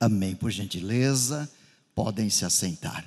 Amém. Por gentileza, podem se assentar.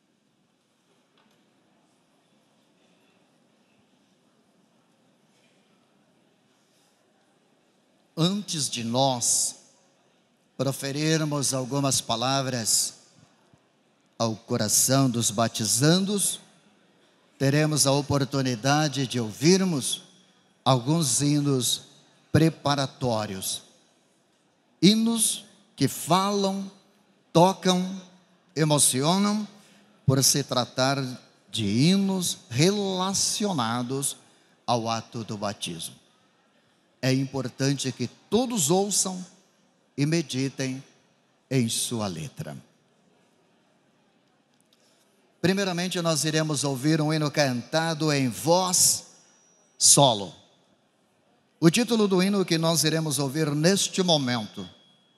Antes de nós proferirmos algumas palavras ao coração dos batizandos, teremos a oportunidade de ouvirmos alguns hinos preparatórios. Hinos que falam, tocam, emocionam, por se tratar de hinos relacionados ao ato do batismo. É importante que todos ouçam e meditem em sua letra. Primeiramente, nós iremos ouvir um hino cantado em voz solo. O título do hino que nós iremos ouvir neste momento: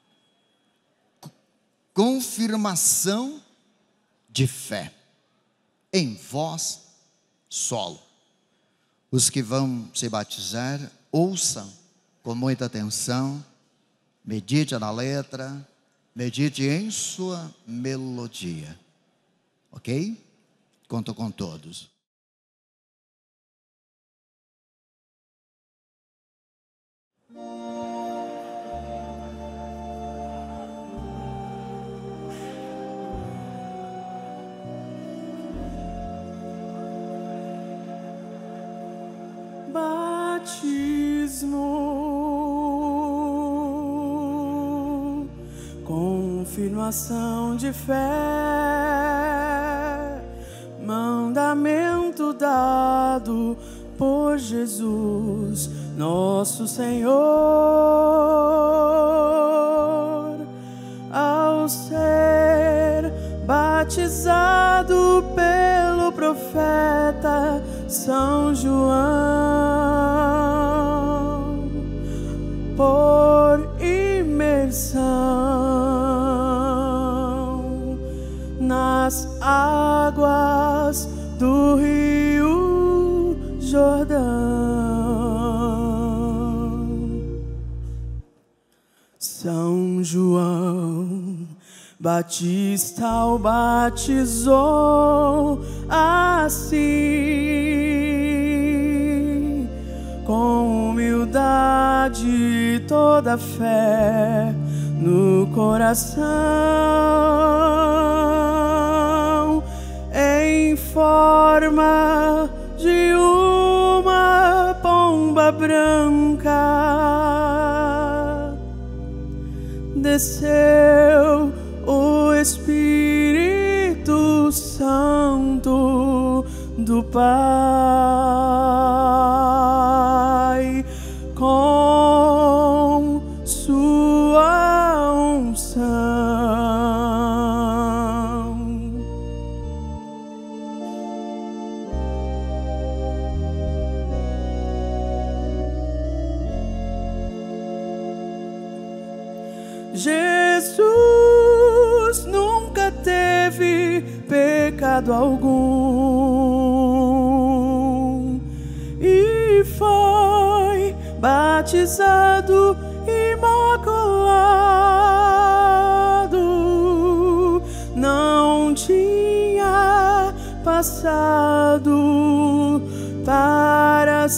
Confirmação de Fé, em voz solo. Os que vão se batizar, ouçam com muita atenção, medite na letra, medite em sua melodia. Ok? Conto com todos. Batismo, confirmação de fé, mandamento dado por Jesus, nosso Senhor, ao ser batizado pelo profeta São João, por imersão nas águas do Rio Jordão. São João Batista o batizou assim, com humildade e toda fé no coração, em forma de uma pomba branca, desceu o Espírito Santo do Pai, com sua unção. Jesus nunca teve pecado algum e foi batizado imaculado. Não tinha passado para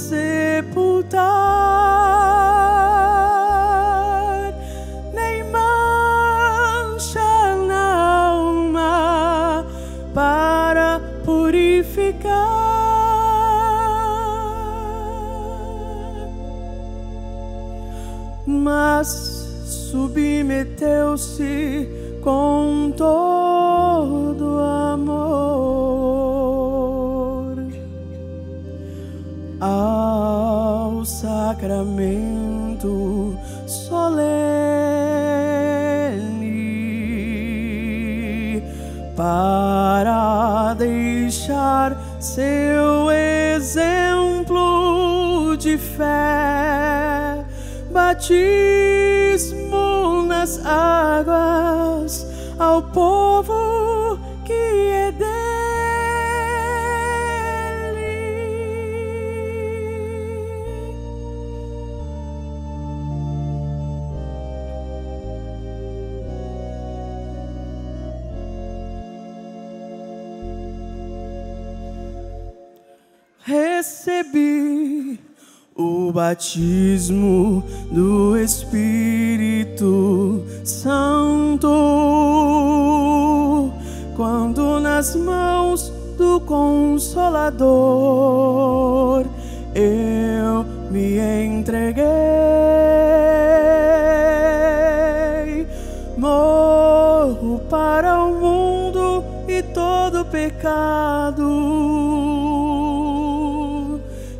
sepultar, nem mancha na alma para purificar, mas submeteu-se com todo amor ao sacramento solene, para deixar seu exemplo de fé. Batismo nas águas ao povo que é dele. recebi o batismo do Espírito Santo, quando nas mãos do Consolador eu me entreguei. Morro para o mundo e todo pecado,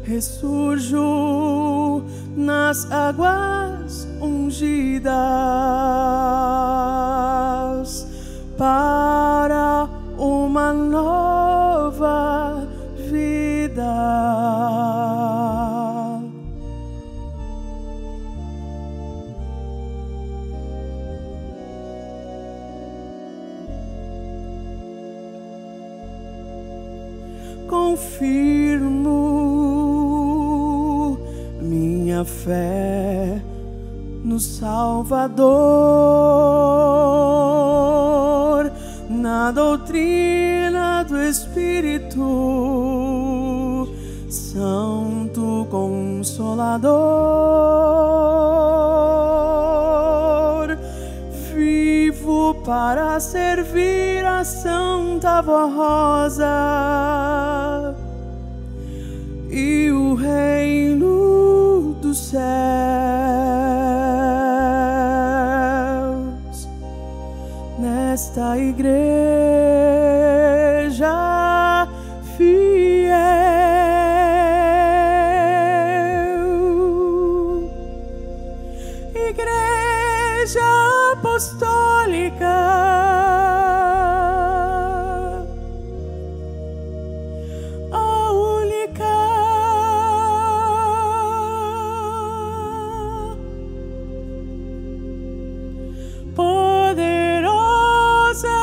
ressurjo nas águas ungidas para uma nova vida. Confirmo minha fé no Salvador, na doutrina do Espírito Santo Consolador. Vivo para servir a Santa Rosa e o reino dos céus. Nesta igreja fiel, igreja apostólica, a única, poderosa,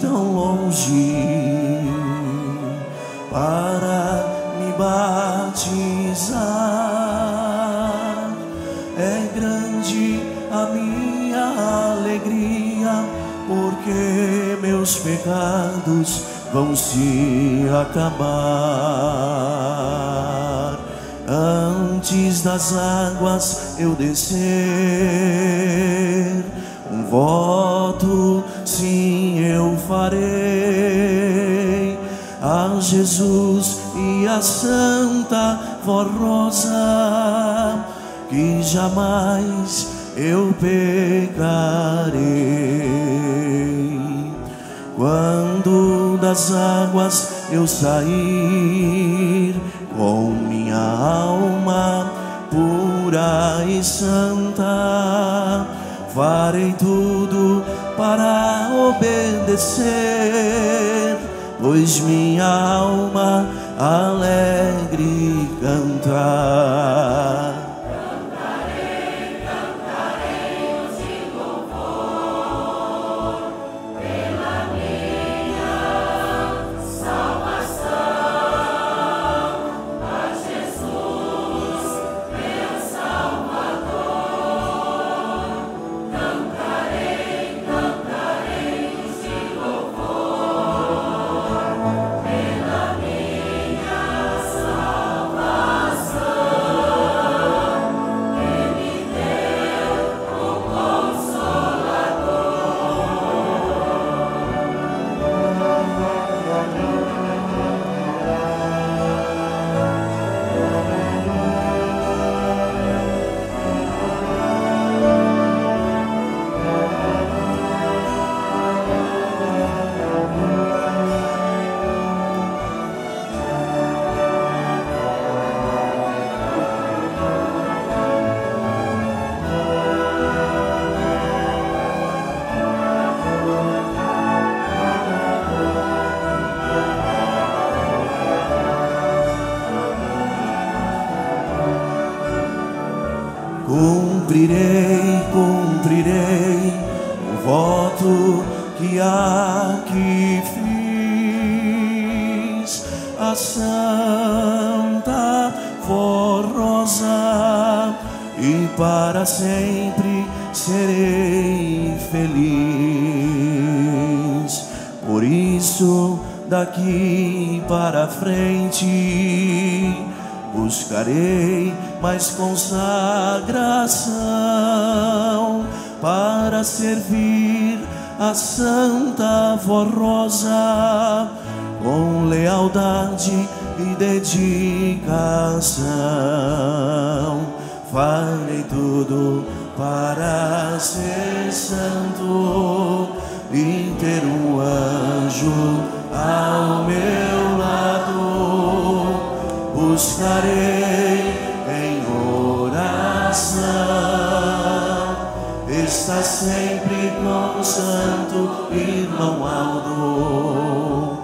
tão longe para me batizar. É grande a minha alegria, porque meus pecados vão se acabar. Antes das águas eu descer, um voto sim eu farei a Jesus e a Santa Voz Rosa, que jamais eu pecarei. Quando das águas eu sair, com minha alma pura e santa, farei tudo para obedecer, pois minha alma alegre cantar. Cumprirei o voto que aqui fiz, a Santa Voz Rosa, e para sempre serei feliz. Por isso, daqui para frente, buscarei mais consagração para servir a Santa Voz Rosa com lealdade e dedicação. Farei tudo para ser santo e ter um anjo ao meu lado. Buscarei em oração estar sempre com o santo irmão Aldo.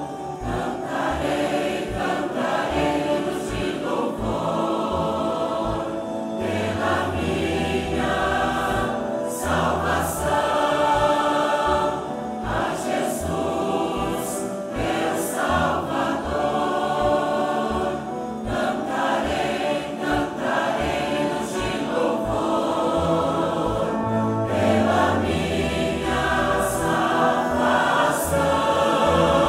Pela minha salvação.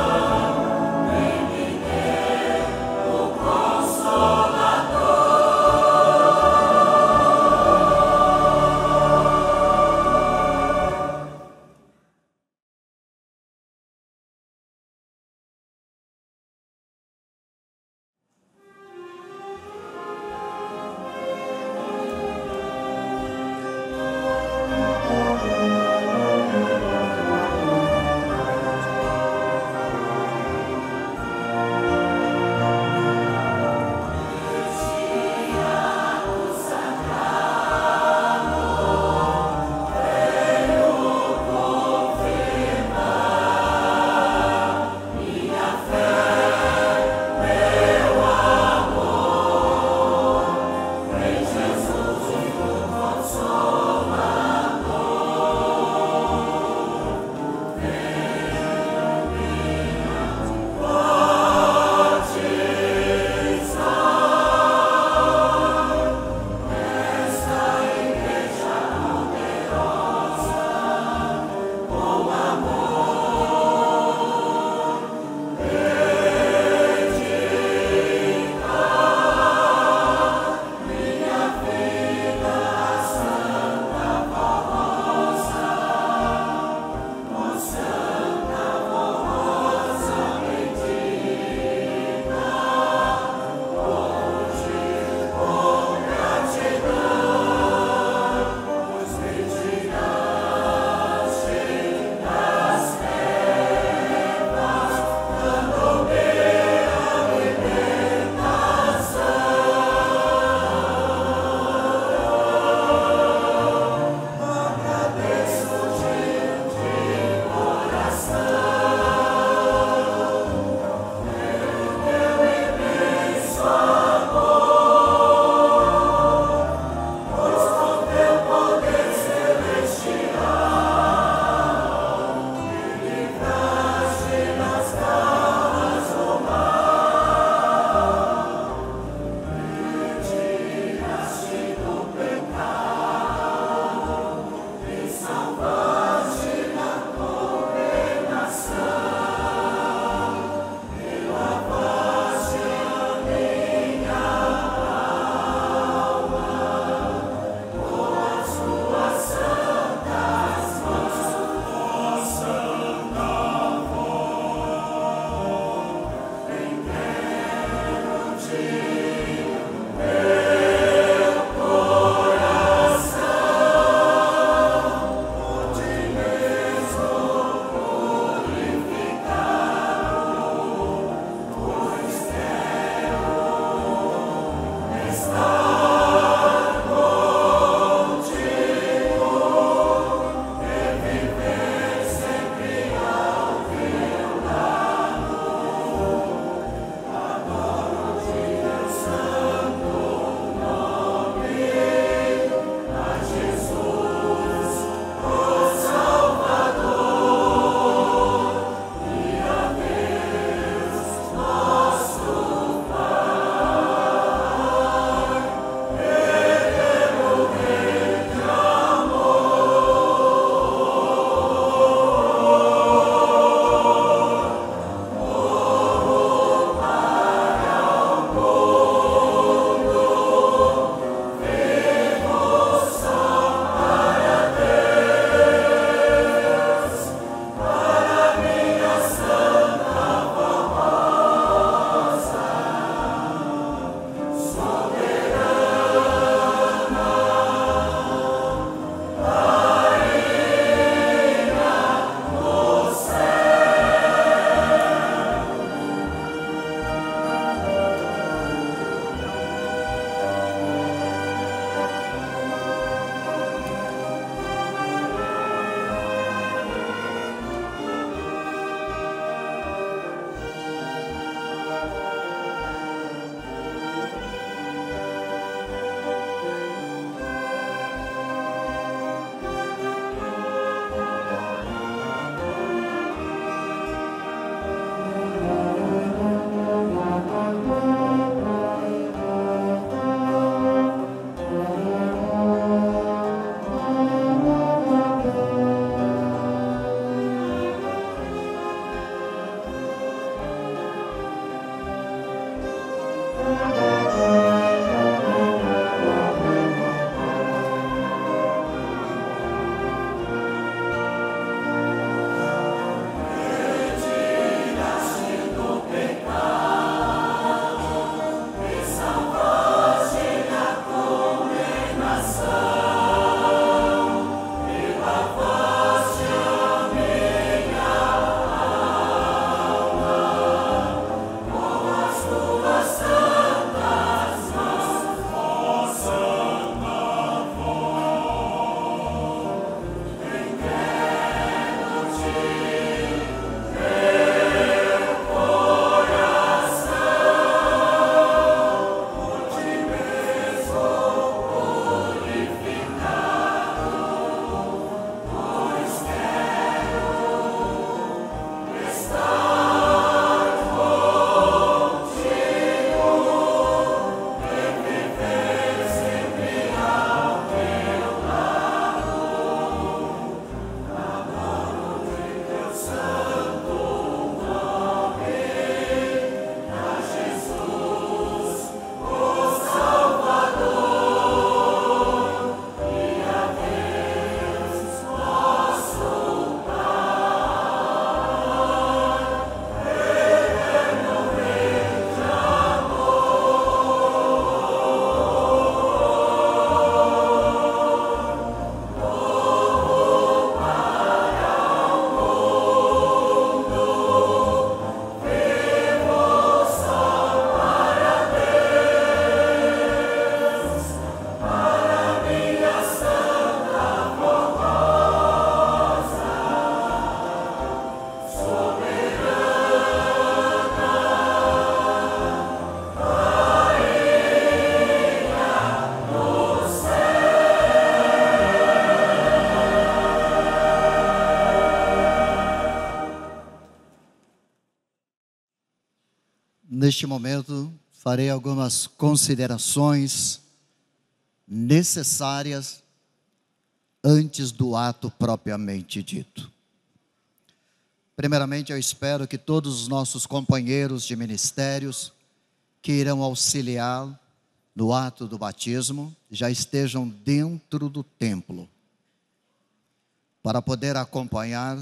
Neste momento, farei algumas considerações necessárias antes do ato propriamente dito. Primeiramente, eu espero que todos os nossos companheiros de ministérios que irão auxiliar no ato do batismo já estejam dentro do templo, para poder acompanhar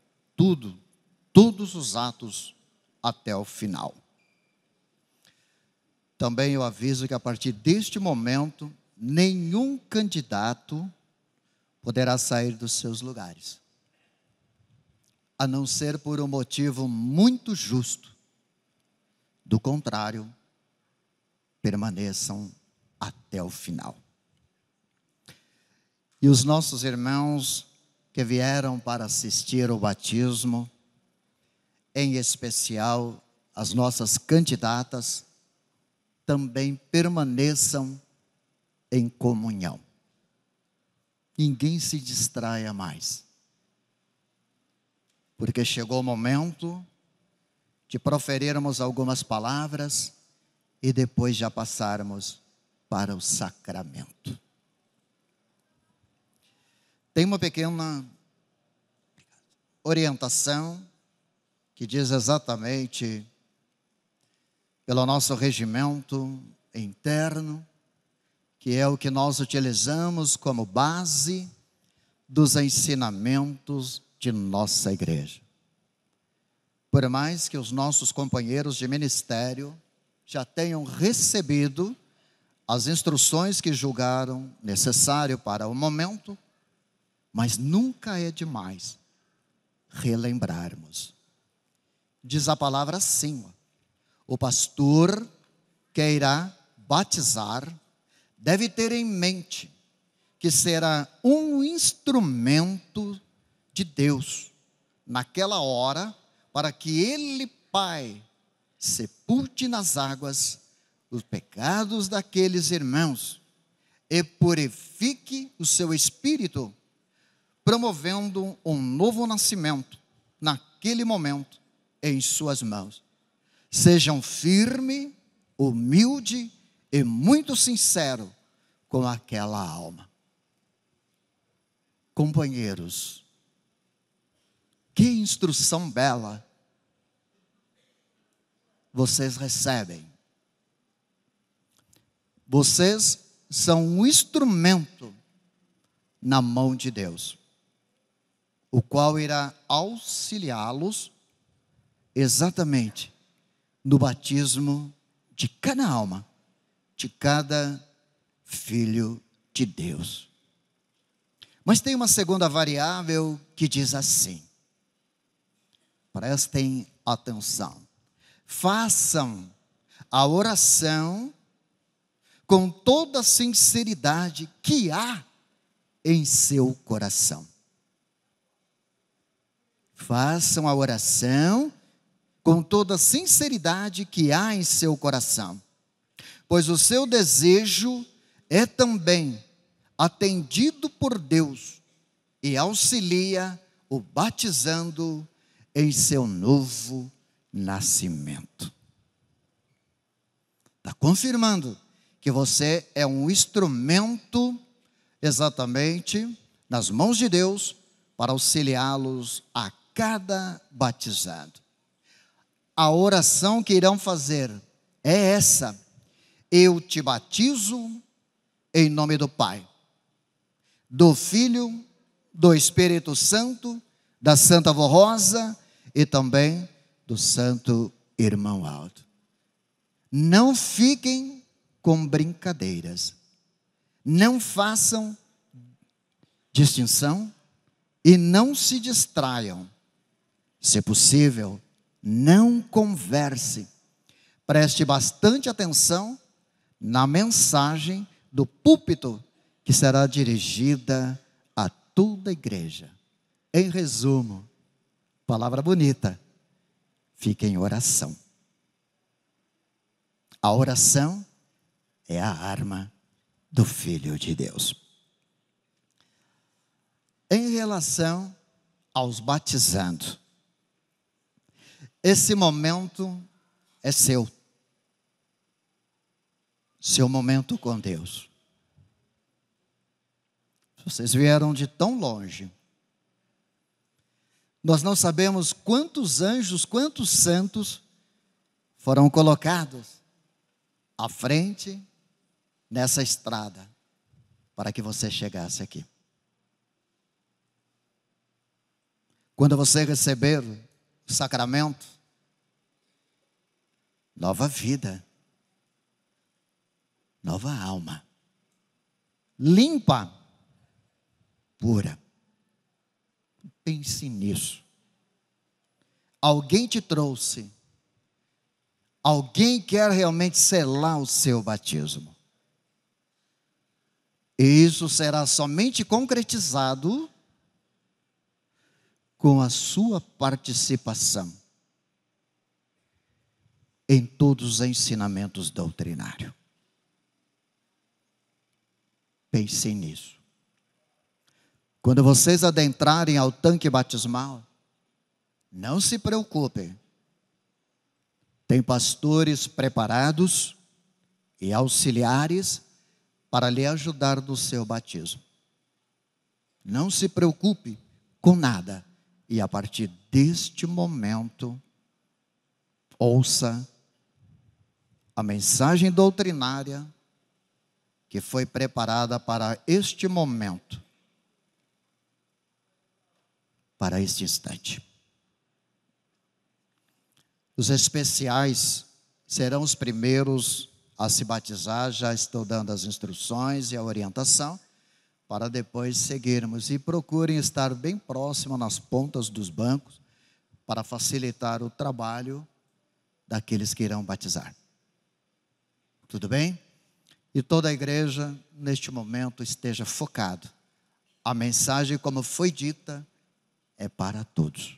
todos os atos até o final. Também eu aviso que a partir deste momento, nenhum candidato poderá sair dos seus lugares, a não ser por um motivo muito justo. Do contrário, permaneçam até o final. E os nossos irmãos que vieram para assistir ao batismo, em especial as nossas candidatas, também permaneçam em comunhão. Ninguém se distraia mais, porque chegou o momento de proferirmos algumas palavras e depois já passarmos para o sacramento. Tem uma pequena orientação que diz exatamente, pelo nosso regimento interno, que é o que nós utilizamos como base dos ensinamentos de nossa igreja. Por mais que os nossos companheiros de ministério já tenham recebido as instruções que julgaram necessário para o momento, mas nunca é demais relembrarmos. Diz a palavra assim: o pastor que irá batizar deve ter em mente que será um instrumento de Deus naquela hora, para que ele, Pai, sepulte nas águas os pecados daqueles irmãos e purifique o seu espírito, promovendo um novo nascimento naquele momento em suas mãos. Sejam firme, humilde e muito sincero com aquela alma. Companheiros, que instrução bela vocês recebem. Vocês são um instrumento na mão de Deus, o qual irá auxiliá-los exatamente no batismo de cada alma, de cada filho de Deus. Mas tem uma segunda variável que diz assim: prestem atenção, façam a oração com toda a sinceridade que há em seu coração. Façam a oração com toda a sinceridade que há em seu coração, pois o seu desejo é também atendido por Deus e auxilia o batizando em seu novo nascimento. Está confirmando que você é um instrumento exatamente nas mãos de Deus para auxiliá-los a cada batizado. A oração que irão fazer é essa: eu te batizo em nome do Pai, do Filho, do Espírito Santo, da Santa Vó Rosa e também do Santo Irmão Aldo. Não fiquem com brincadeiras, não façam distinção e não se distraiam. Se possível, não converse. Preste bastante atenção na mensagem do púlpito que será dirigida a toda a igreja. Em resumo, palavra bonita, fique em oração. A oração é a arma do Filho de Deus. Em relação aos batizando, esse momento é seu, seu momento com Deus. Vocês vieram de tão longe. Nós não sabemos quantos anjos, quantos santos foram colocados à frente nessa estrada para que você chegasse aqui. Quando você receber o sacramento, nova vida, nova alma, limpa, pura. Pense nisso. Alguém te trouxe. Alguém quer realmente selar o seu batismo. E isso será somente concretizado com a sua participação em todos os ensinamentos doutrinários. Pensem nisso. Quando vocês adentrarem ao tanque batismal, não se preocupem. Tem pastores preparados e auxiliares para lhe ajudar no seu batismo. Não se preocupe com nada. E a partir deste momento, ouça a mensagem doutrinária que foi preparada para este momento, para este instante. Os especiais serão os primeiros a se batizar, já estou dando as instruções e a orientação, para depois seguirmos. E procurem estar bem próximo nas pontas dos bancos, para facilitar o trabalho daqueles que irão batizar. Tudo bem? E toda a igreja, neste momento, esteja focado. A mensagem, como foi dita, é para todos.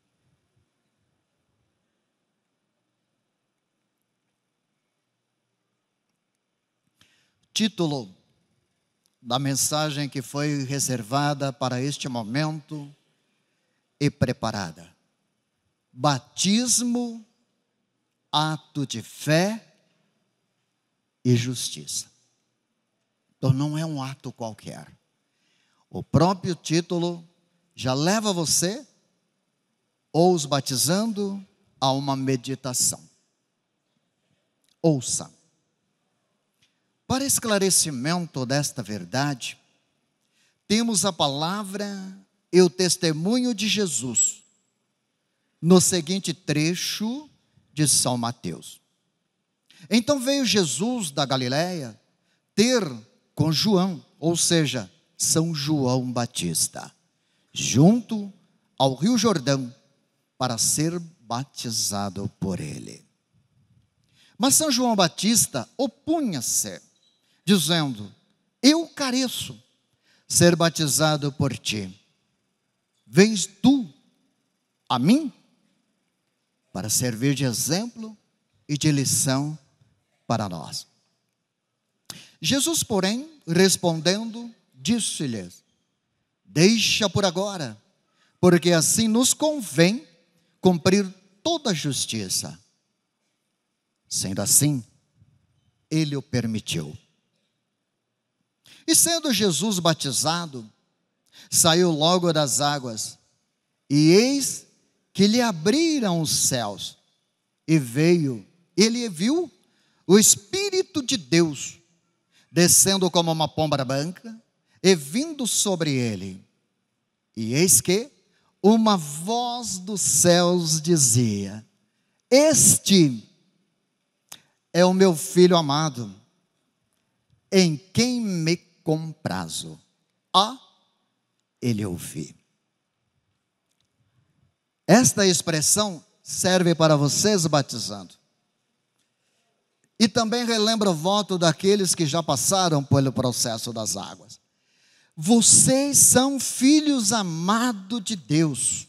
Título da mensagem que foi reservada para este momento e preparada: batismo, ato de fé e justiça. Então não é um ato qualquer. O próprio título já leva você, ou os batizando, a uma meditação. Ouça. Para esclarecimento desta verdade, temos a palavra e o testemunho de Jesus no seguinte trecho de São Mateus. Então veio Jesus da Galileia ter com João, ou seja, São João Batista, junto ao Rio Jordão, para ser batizado por ele. Mas São João Batista opunha-se, dizendo: eu careço ser batizado por ti. Vens tu a mim para servir de exemplo e de lição para nós. Jesus, porém, respondendo, disse-lhes: deixa por agora, porque assim nos convém cumprir toda a justiça. Sendo assim, ele o permitiu. E sendo Jesus batizado, saiu logo das águas, e eis que lhe abriram os céus, e ele viu o Espírito de Deus, descendo como uma pomba branca, e vindo sobre ele. E eis que uma voz dos céus dizia: este é o meu filho amado, em quem me comprazo. A ele ouvi. Esta expressão serve para vocês batizando. E também relembra o voto daqueles que já passaram pelo processo das águas. Vocês são filhos amados de Deus.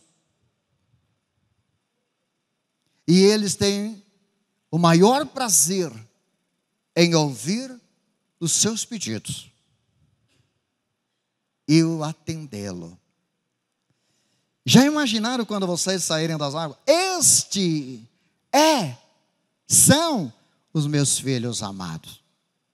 E eles têm o maior prazer em ouvir os seus pedidos e o atendê-lo. Já imaginaram quando vocês saírem das águas? São os meus filhos amados.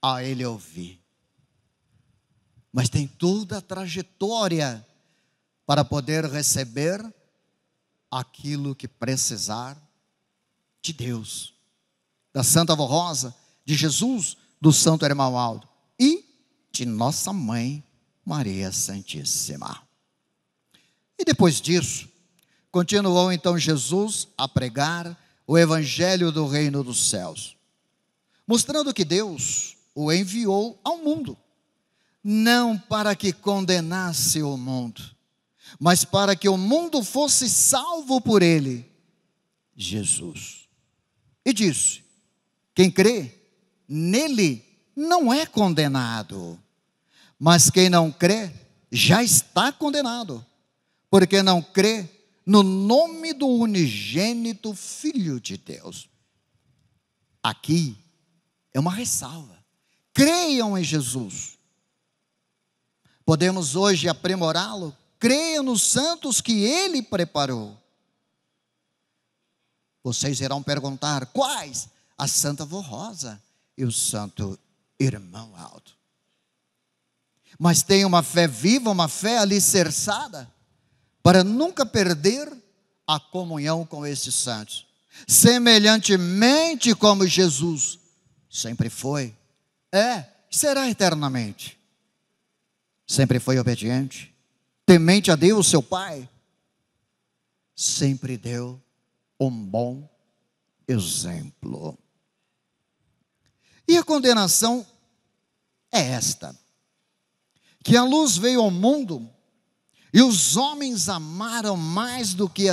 a Ele ouvir. Mas tem toda a trajetória para poder receber aquilo que precisar de Deus, da Santa Avó Rosa, de Jesus, do Santo Irmão Aldo e de nossa Mãe Maria Santíssima. E depois disso, continuou então Jesus a pregar o Evangelho do Reino dos Céus, mostrando que Deus o enviou ao mundo, não para que condenasse o mundo, mas para que o mundo fosse salvo por ele, Jesus. E disse: quem crê nele não é condenado, mas quem não crê já está condenado, porque não crê no nome do unigênito Filho de Deus. Aqui é uma ressalva: creiam em Jesus. Podemos hoje aprimorá-lo. Creiam nos santos que ele preparou. Vocês irão perguntar: quais? A Santa Avó Rosa e o Santo Irmão Aldo. Mas tenha uma fé viva, uma fé alicerçada, para nunca perder a comunhão com esses santos, semelhantemente como Jesus sempre foi, será eternamente. Sempre foi obediente, temente a Deus, seu Pai, sempre deu um bom exemplo. E a condenação é esta: que a luz veio ao mundo e os homens amaram mais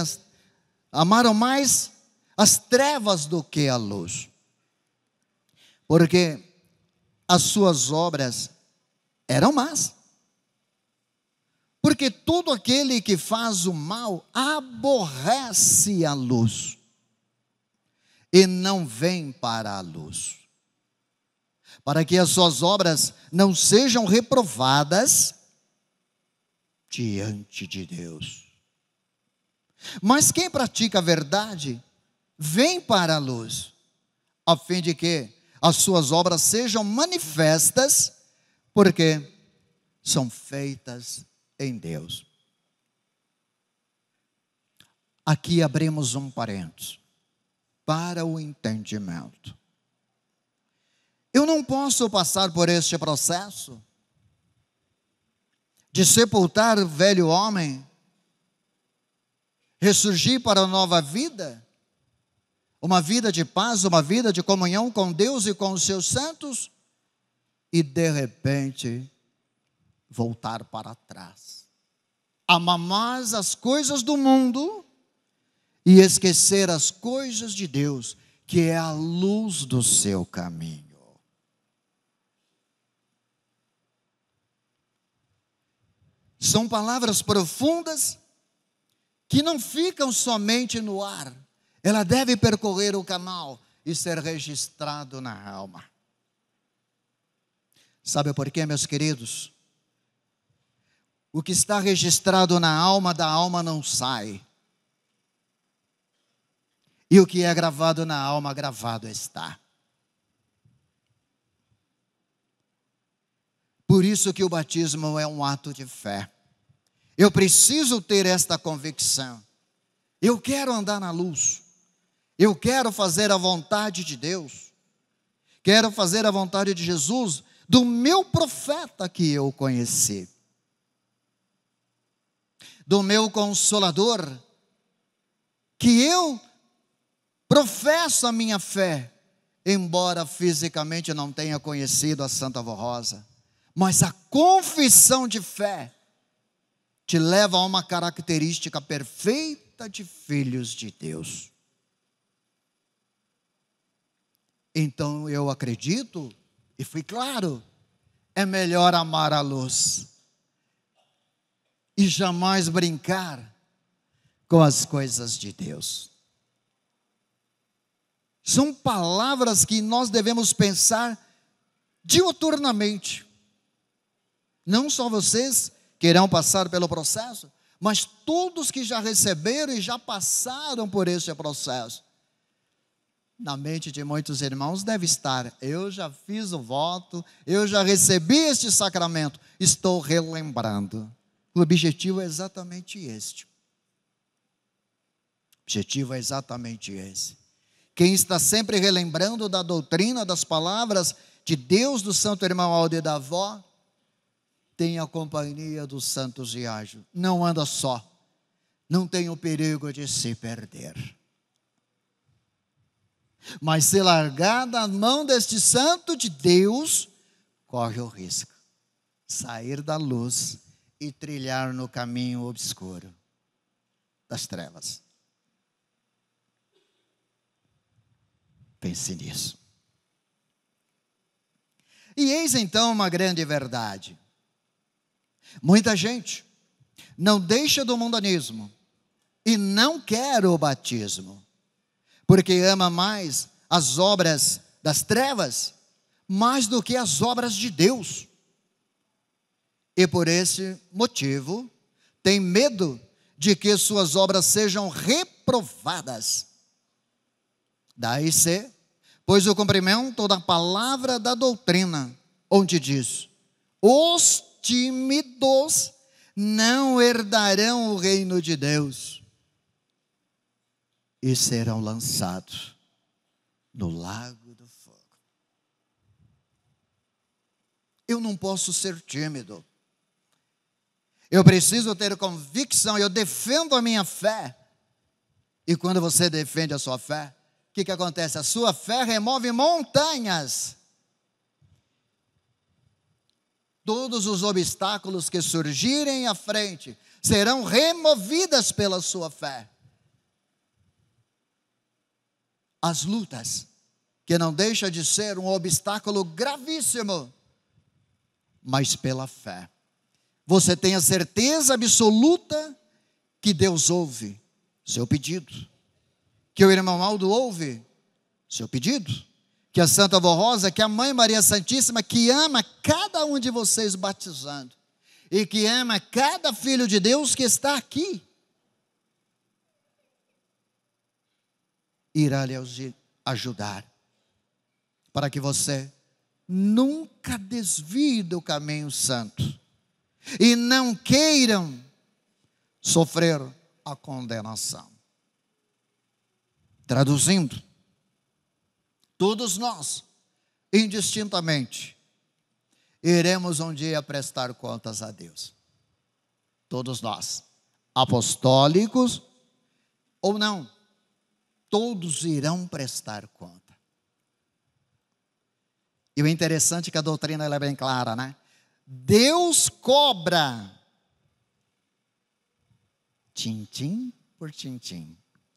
as trevas do que a luz, porque as suas obras eram más. Porque todo aquele que faz o mal aborrece a luz e não vem para a luz, para que as suas obras não sejam reprovadas diante de Deus. Mas quem pratica a verdade vem para a luz, a fim de que as suas obras sejam manifestas, porque são feitas em Deus. Aqui abrimos um parênteses para o entendimento. Eu não posso passar por este processo de sepultar o velho homem, ressurgir para a nova vida, uma vida de paz, uma vida de comunhão com Deus e com os seus santos, e de repente voltar para trás, amar mais as coisas do mundo e esquecer as coisas de Deus, que é a luz do seu caminho. São palavras profundas que não ficam somente no ar, ela deve percorrer o canal e ser registrado na alma. Sabe por quê, meus queridos? O que está registrado na alma, da alma não sai. E o que é gravado na alma, gravado está. Por isso que o batismo é um ato de fé. Eu preciso ter esta convicção. Eu quero andar na luz. Eu quero fazer a vontade de Deus. Quero fazer a vontade de Jesus, do meu profeta que eu conheci, do meu Consolador, que eu professo a minha fé, embora fisicamente não tenha conhecido a Santa Avó Rosa, mas a confissão de fé te leva a uma característica perfeita de filhos de Deus. Então eu acredito, e fui claro, é melhor amar a luz e jamais brincar com as coisas de Deus. São palavras que nós devemos pensar diuturnamente. Não só vocês que irão passar pelo processo, mas todos que já receberam e já passaram por esse processo. na mente de muitos irmãos deve estar: eu já fiz o voto, eu já recebi este sacramento, estou relembrando. O objetivo é exatamente este. O objetivo é exatamente esse. Quem está sempre relembrando da doutrina, das palavras de Deus, do santo irmão Aldo e da avó, tem a companhia dos santos e anjos. Não anda só. Não tem o perigo de se perder. Mas se largar da mão deste santo de Deus, corre o risco de sair da luz e trilhar no caminho obscuro das trevas. Pense nisso. E eis então uma grande verdade. Muita gente não deixa do mundanismo e não quer o batismo, porque ama mais as obras das trevas mais do que as obras de Deus. E por esse motivo tem medo de que suas obras sejam reprovadas. Daí-se, pois, o cumprimento da palavra da doutrina, onde diz: os tímidos não herdarão o reino de Deus e serão lançados no lago do fogo. Eu não posso ser tímido. Eu preciso ter convicção, eu defendo a minha fé. E quando você defende a sua fé, o que acontece? A sua fé remove montanhas. Todos os obstáculos que surgirem à frente serão removidas pela sua fé. As lutas, que não deixa de ser um obstáculo gravíssimo, mas pela fé. Você tem a certeza absoluta que Deus ouve seu pedido, que o irmão Aldo ouve seu pedido, que a Santa Avó Rosa, que a Mãe Maria Santíssima, que ama cada um de vocês batizando, e que ama cada filho de Deus que está aqui, irá lhe ajudar, para que você nunca desvie do caminho santo, e não queiram sofrer a condenação. Traduzindo, todos nós, indistintamente, iremos um dia prestar contas a Deus. Todos nós, apostólicos ou não, todos irão prestar conta. E o interessante é que a doutrina ela é bem clara, né? Deus cobra tintim por tintim.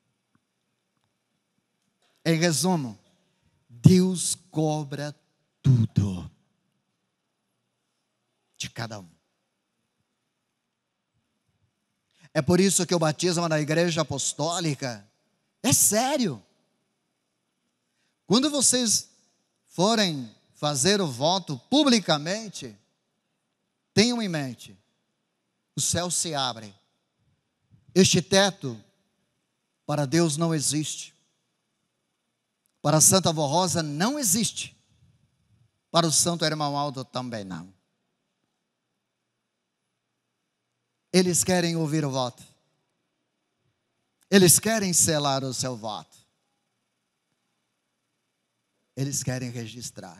Em resumo, Deus cobra tudo de cada um. É por isso que o batismo na igreja apostólica é sério. Quando vocês forem fazer o voto publicamente, tenham em mente, o céu se abre. Este teto para Deus não existe. Para a Santa Avó Rosa não existe. Para o Santo Irmão Aldo também não. Eles querem ouvir o voto. Eles querem selar o seu voto. Eles querem registrar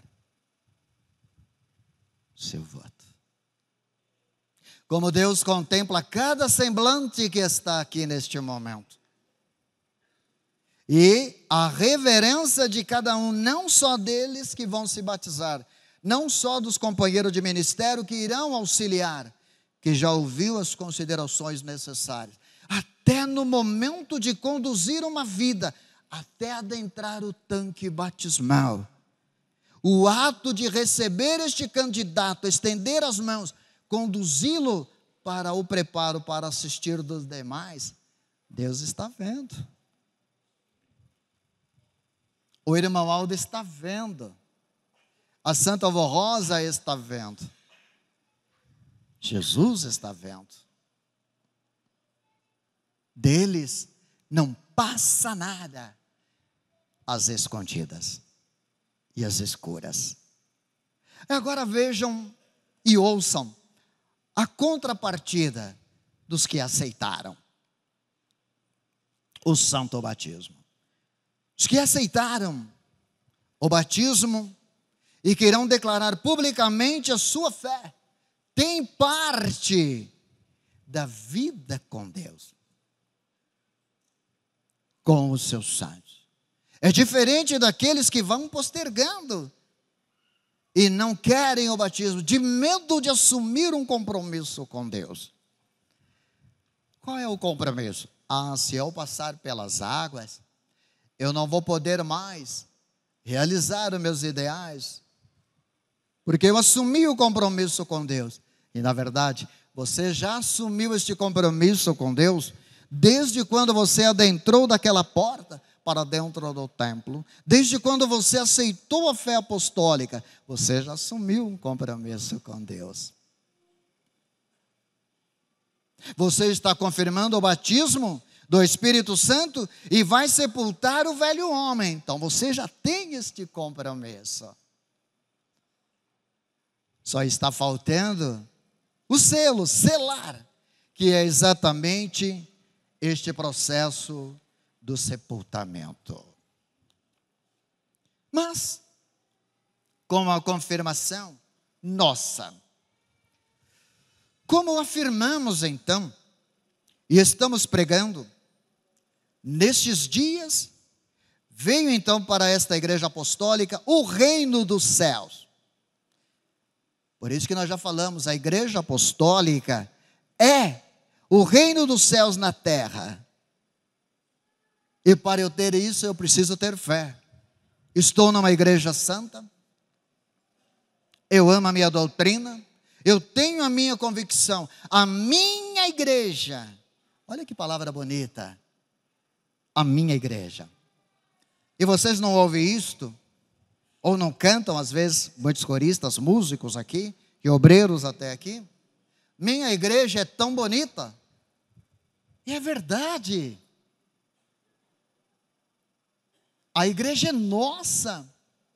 o seu voto. Como Deus contempla cada semblante que está aqui neste momento. E a reverência de cada um, não só deles que vão se batizar, não só dos companheiros de ministério que irão auxiliar, que já ouviu as considerações necessárias, até no momento de conduzir uma vida, até adentrar o tanque batismal. O ato de receber este candidato, estender as mãos, conduzi-lo para o preparo para assistir dos demais, Deus está vendo. O irmão Aldo está vendo. A Santa Avó Rosa está vendo. Jesus está vendo. Deles não passa nada as escondidas e as escuras. Agora vejam e ouçam a contrapartida dos que aceitaram o santo batismo. Os que aceitaram o batismo e que irão declarar publicamente a sua fé, têm parte da vida com Deus, com os seus santos. É diferente daqueles que vão postergando e não querem o batismo, de medo de assumir um compromisso com Deus. Qual é o compromisso? Se eu passar pelas águas, eu não vou poder mais realizar os meus ideais, porque eu assumi o compromisso com Deus. E na verdade, você já assumiu este compromisso com Deus desde quando você adentrou daquela porta para dentro do templo, desde quando você aceitou a fé apostólica, você já assumiu um compromisso com Deus. Você está confirmando o batismo do Espírito Santo e vai sepultar o velho homem. Então você já tem este compromisso. Só está faltando o selo, selar, que é exatamente este processo do sepultamento. Mas, com a confirmação nossa, como afirmamos então, e estamos pregando, nestes dias, veio então para esta igreja apostólica o reino dos céus. Por isso que nós já falamos, a igreja apostólica é o reino dos céus na terra. E para eu ter isso, eu preciso ter fé. Estou numa igreja santa, eu amo a minha doutrina, eu tenho a minha convicção, a minha igreja. Olha que palavra bonita, a minha igreja. E vocês não ouvem isto? Ou não cantam, às vezes, muitos coristas, músicos aqui, e obreiros até aqui? Minha igreja é tão bonita. E é verdade. A igreja é nossa.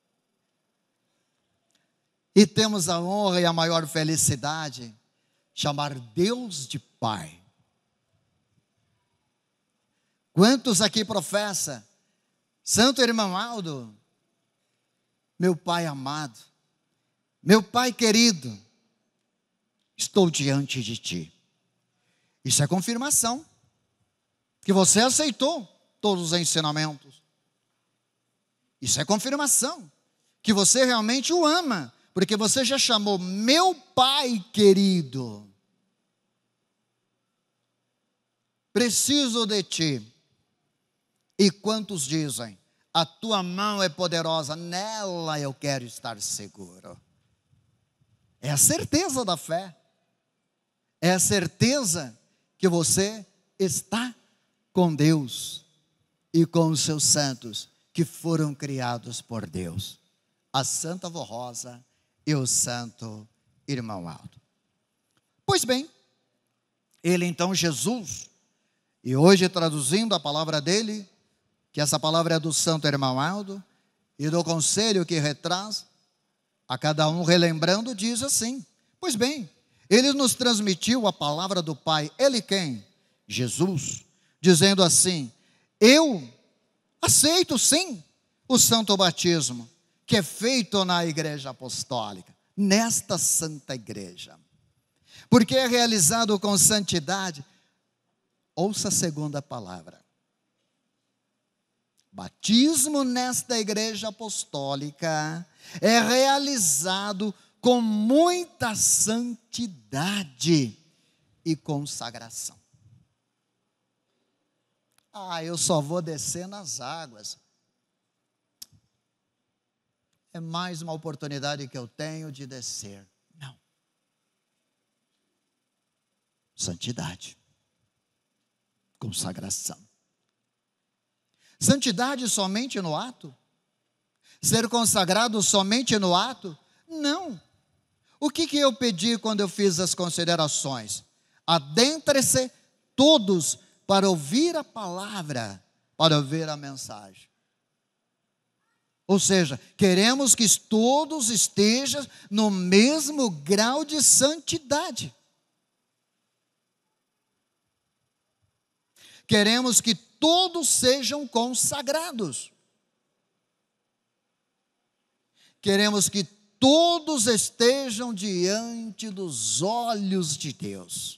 E temos a honra e a maior felicidade, chamar Deus de Pai. Quantos aqui professa, Santo Irmão Aldo, meu Pai amado, meu Pai querido, estou diante de Ti. Isso é confirmação, que você aceitou todos os ensinamentos. Isso é confirmação, que você realmente o ama, porque você já chamou meu Pai querido. Preciso de Ti. E quantos dizem, a Tua mão é poderosa, nela eu quero estar seguro. É a certeza da fé. É a certeza que você está com Deus e com os seus santos que foram criados por Deus. A Santa Vó Rosa e o Santo Irmão Aldo. Pois bem, ele então, Jesus, e hoje traduzindo a palavra dele, que essa palavra é do Santo Irmão Aldo, e do conselho que retraz, a cada um relembrando, diz assim, pois bem, ele nos transmitiu a palavra do Pai, ele quem? Jesus, dizendo assim, eu aceito sim o santo batismo, que é feito na igreja apostólica, nesta santa igreja, porque é realizado com santidade. Ouça a segunda palavra, batismo nesta igreja apostólica é realizado com muita santidade e consagração. Eu só vou descer nas águas. É mais uma oportunidade que eu tenho de descer. Não. Santidade. Consagração. Santidade somente no ato? Ser consagrado somente no ato? Não. O que eu pedi quando eu fiz as considerações? Adentre-se todos para ouvir a palavra, para ouvir a mensagem. Ou seja, queremos que todos estejam no mesmo grau de santidade. Queremos que todos sejam consagrados. Queremos que todos estejam diante dos olhos de Deus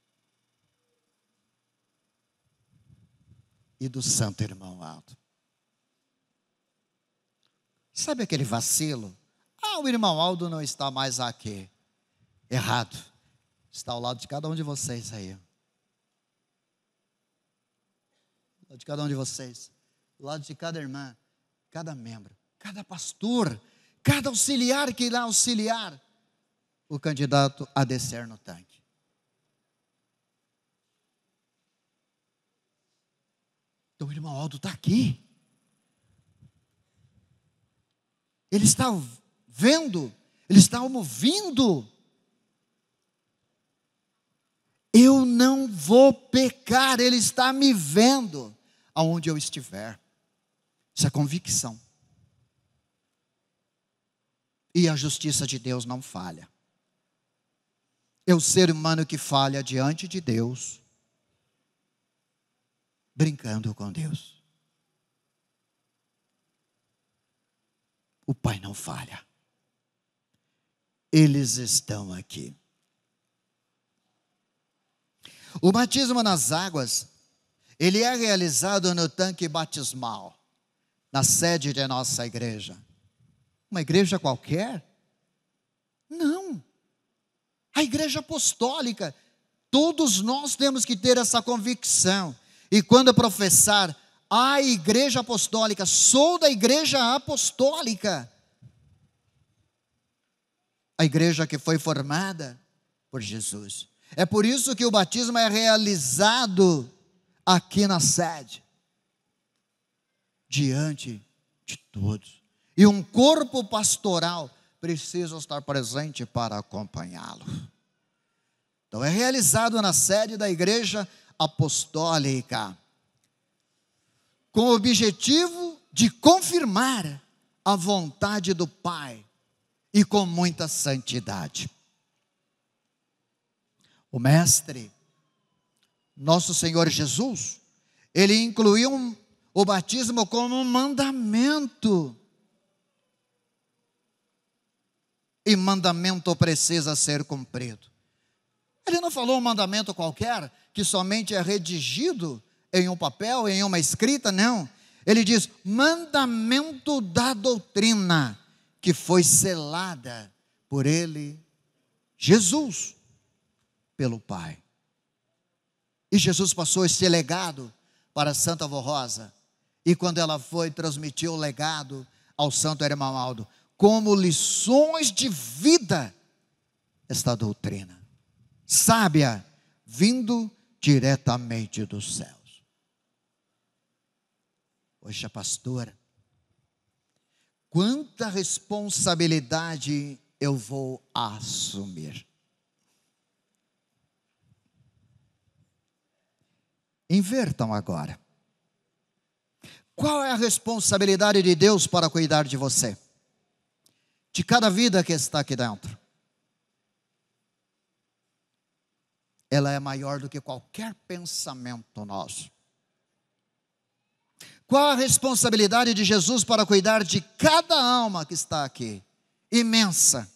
e do Santo Irmão Aldo. Sabe aquele vacilo? O irmão Aldo não está mais aqui. Errado. Está ao lado de cada um de vocês aí. Ao lado de cada um de vocês. Ao lado de cada irmã, cada membro, cada pastor, cada auxiliar que irá auxiliar o candidato a descer no tanque. Então o irmão Aldo está aqui. Ele está vendo, ele está ouvindo. Eu não vou pecar, ele está me vendo aonde eu estiver. Isso é convicção. E a justiça de Deus não falha. É o ser humano que falha diante de Deus, brincando com Deus. O Pai não falha. Eles estão aqui. O batismo nas águas, ele é realizado no tanque batismal, na sede de nossa igreja. Uma igreja qualquer? Não. A igreja apostólica. Todos nós temos que ter essa convicção. E quando professar a igreja apostólica, sou da igreja apostólica. A igreja que foi formada por Jesus. É por isso que o batismo é realizado aqui na sede, diante de todos. E um corpo pastoral precisa estar presente para acompanhá-lo. Então é realizado na sede da igreja apostólica, com o objetivo de confirmar a vontade do Pai e com muita santidade. O Mestre, nosso Senhor Jesus, ele incluiu o batismo como um mandamento. E mandamento precisa ser cumprido. Ele não falou um mandamento qualquer, que somente é redigido em um papel, em uma escrita, não. Ele diz, mandamento da doutrina, que foi selada por ele, Jesus, pelo Pai. E Jesus passou esse legado para Santa Avó Rosa. E quando ela foi, transmitiu o legado ao Santo Irmão Aldo, como lições de vida, esta doutrina sábia, vindo diretamente dos céus. Poxa, pastora, quanta responsabilidade eu vou assumir. Invertam agora. Qual é a responsabilidade de Deus para cuidar de você? De cada vida que está aqui dentro. Ela é maior do que qualquer pensamento nosso. Qual a responsabilidade de Jesus para cuidar de cada alma que está aqui? Imensa.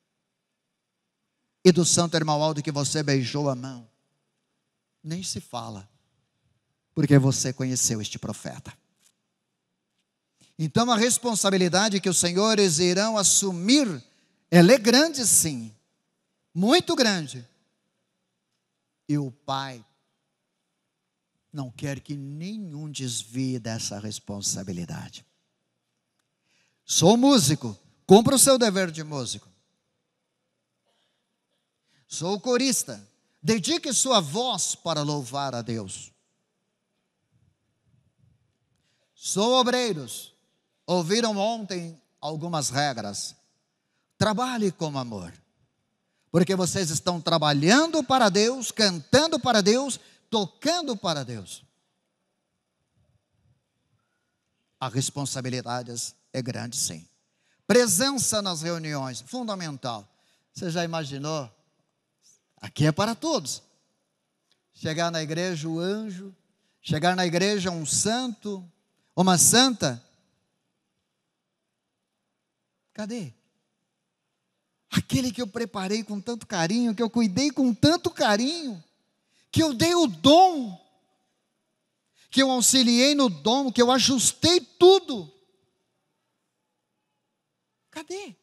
E do Santo Irmão Aldo que você beijou a mão? Nem se fala, porque você conheceu este profeta. Então a responsabilidade que os senhores irão assumir, ela é grande sim, muito grande. E o Pai não quer que nenhum desvie dessa responsabilidade. Sou músico, cumpra o seu dever de músico. Sou corista, dedique sua voz para louvar a Deus. Sou obreiros, ouviram ontem algumas regras. Trabalhe com amor, porque vocês estão trabalhando para Deus, cantando para Deus, tocando para Deus. As responsabilidades é grande sim. Presença nas reuniões, fundamental. Você já imaginou? Aqui é para todos. Chegar na igreja o anjo, chegar na igreja um santo, uma santa. Cadê? Aquele que eu preparei com tanto carinho, que eu cuidei com tanto carinho, que eu dei o dom, que eu auxiliei no dom, que eu ajustei tudo. Cadê?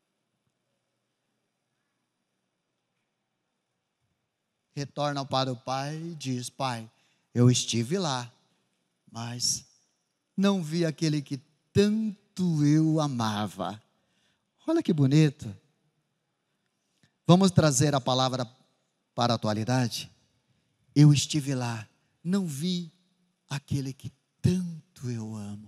Retorna para o pai e diz: Pai, eu estive lá, mas não vi aquele que tanto eu amava. Olha que bonito. Vamos trazer a palavra para a atualidade? Eu estive lá, não vi aquele que tanto eu amo.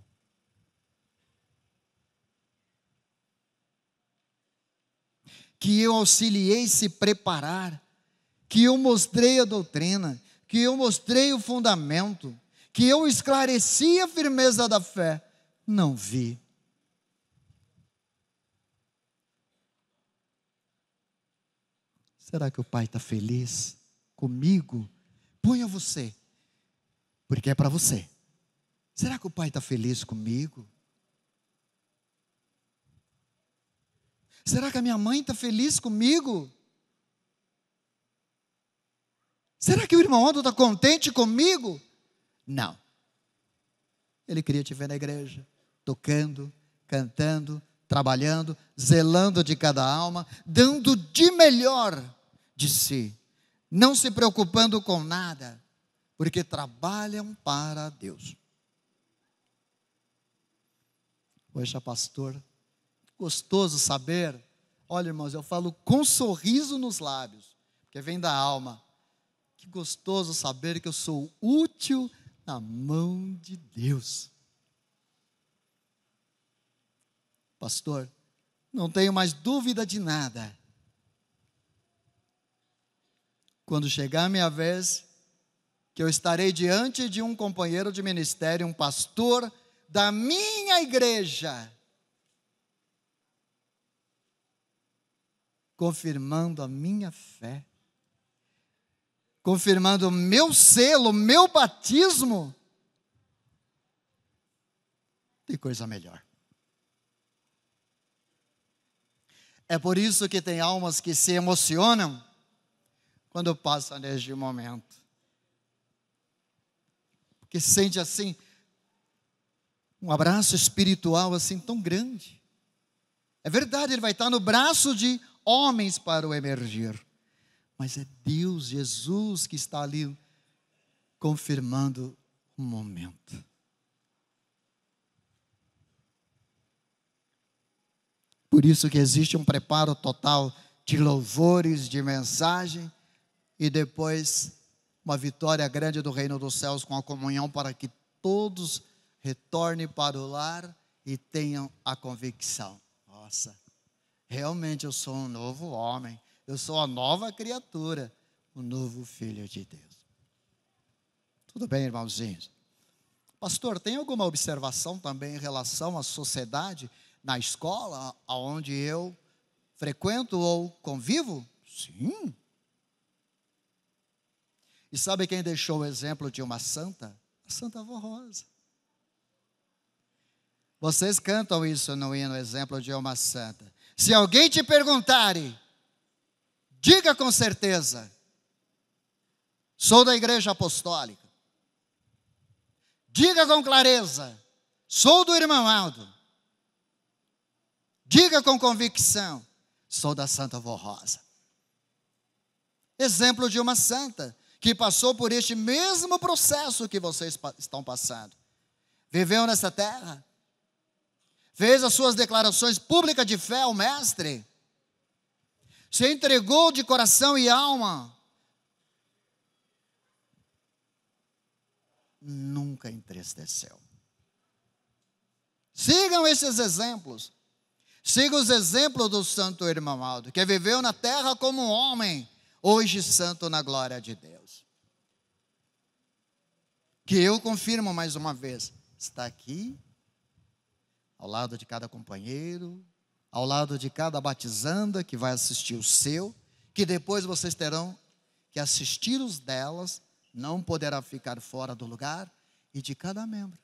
Que eu auxiliei se preparar, que eu mostrei a doutrina, que eu mostrei o fundamento, que eu esclareci a firmeza da fé. Não vi. Será que o pai está feliz comigo? Ponha você, porque é para você. Será que o pai está feliz comigo? Será que a minha mãe está feliz comigo? Será que o irmão Aldo está contente comigo? Não. Ele queria te ver na igreja, tocando, cantando, trabalhando, zelando de cada alma, dando de melhor de si, não se preocupando com nada, porque trabalham para Deus. Poxa, pastor, gostoso saber. Olha, irmãos, eu falo com sorriso nos lábios, porque vem da alma. Que gostoso saber que eu sou útil na mão de Deus. Pastor, não tenho mais dúvida de nada. Quando chegar a minha vez, que eu estarei diante de um companheiro de ministério, um pastor da minha igreja, confirmando a minha fé, confirmando o meu selo, o meu batismo. Tem coisa melhor. É por isso que tem almas que se emocionam quando passam neste momento. Porque sente assim, um abraço espiritual assim tão grande. É verdade, ele vai estar no braço de homens para o emergir. Mas é Deus, Jesus, que está ali confirmando o momento. Por isso que existe um preparo total de louvores, de mensagem, e depois uma vitória grande do reino dos céus com a comunhão, para que todos retornem para o lar e tenham a convicção: nossa, realmente eu sou um novo homem, eu sou a nova criatura, o novo filho de Deus. Tudo bem, irmãozinhos? Pastor, tem alguma observação também em relação à sociedade, na escola, onde eu frequento ou convivo? Sim. E sabe quem deixou o exemplo de uma santa? A Santa Avó Rosa. Vocês cantam isso no hino, exemplo de uma santa. Se alguém te perguntar, diga com certeza: sou da igreja apostólica. Diga com clareza: sou do irmão Aldo. Diga com convicção: sou da Santa Avó Rosa. Exemplo de uma santa que passou por este mesmo processo que vocês estão passando. Viveu nessa terra, fez as suas declarações públicas de fé ao Mestre, se entregou de coração e alma, nunca entristeceu. Sigam esses exemplos. Siga os exemplos do santo irmão Aldo, que viveu na terra como um homem, hoje santo na glória de Deus. Que eu confirmo mais uma vez, está aqui ao lado de cada companheiro, ao lado de cada batizanda que vai assistir o seu, que depois vocês terão que assistir os delas, não poderá ficar fora do lugar, e de cada membro.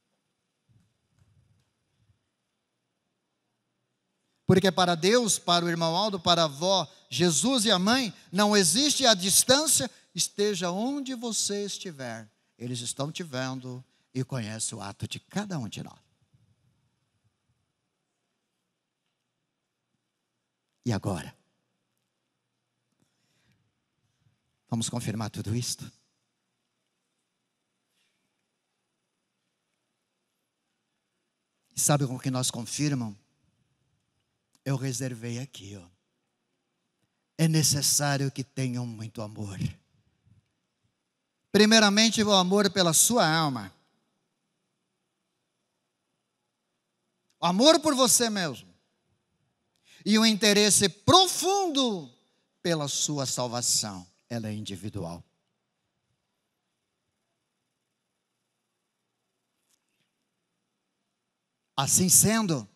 Porque para Deus, para o irmão Aldo, para a avó, Jesus e a mãe, não existe a distância, esteja onde você estiver. Eles estão te vendo e conhecem o ato de cada um de nós. E agora? Vamos confirmar tudo isto? E sabe como que nós confirmamos? Eu reservei aqui, ó. É necessário que tenham muito amor. Primeiramente, o amor pela sua alma. O amor por você mesmo. E o interesse profundo pela sua salvação. Ela é individual. Assim sendo,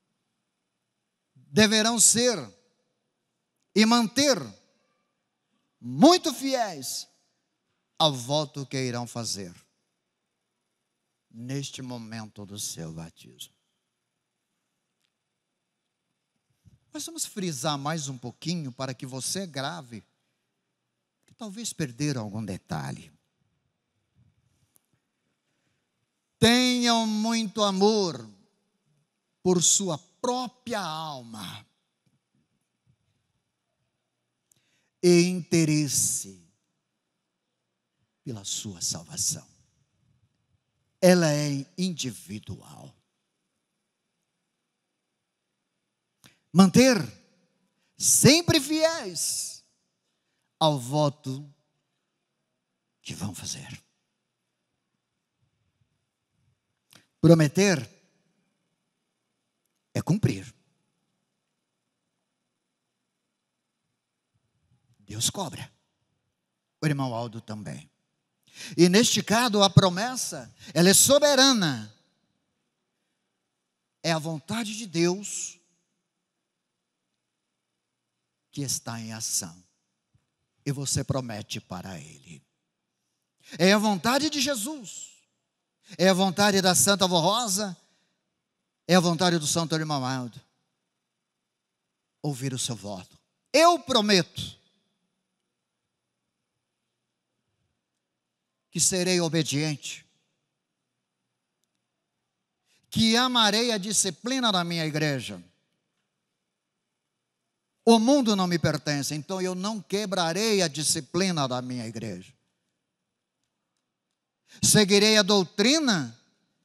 deverão ser e manter muito fiéis ao voto que irão fazer neste momento do seu batismo. Nós vamos frisar mais um pouquinho para que você grave, que talvez perderam algum detalhe. Tenham muito amor por sua própria alma e interesse pela sua salvação. Ela é individual. Manter sempre fiéis ao voto que vão fazer. Prometer é cumprir. Deus cobra. O irmão Aldo também. E neste caso a promessa, ela é soberana. É a vontade de Deus que está em ação. E você promete para Ele. É a vontade de Jesus. É a vontade da Santa Avó Rosa. É a vontade do Santo Irmão Aldo. Ouvir o seu voto. Eu prometo que serei obediente, que amarei a disciplina da minha igreja. O mundo não me pertence, então eu não quebrarei a disciplina da minha igreja. Seguirei a doutrina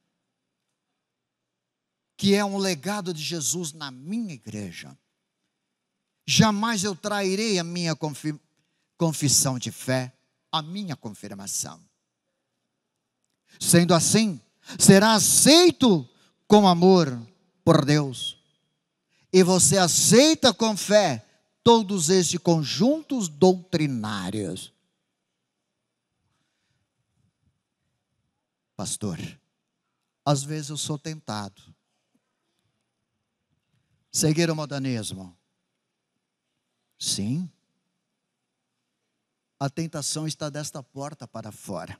que é um legado de Jesus na minha igreja. Jamais eu trairei a minha confissão de fé, a minha confirmação. Sendo assim, será aceito com amor por Deus. E você aceita com fé todos estes conjuntos doutrinários. Pastor, às vezes eu sou tentado. Seguir o modernismo. Sim. A tentação está desta porta para fora.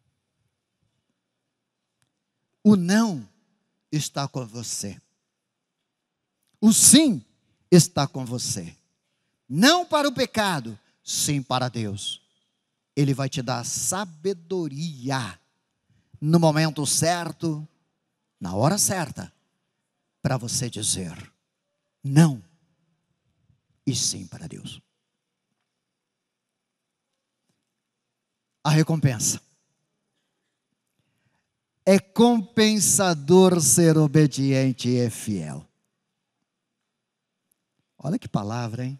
O não está com você. O sim está com você. Não para o pecado, sim para Deus. Ele vai te dar sabedoria no momento certo, na hora certa, para você dizer não e sim para Deus. A recompensa. É compensador ser obediente e fiel. Olha que palavra, hein?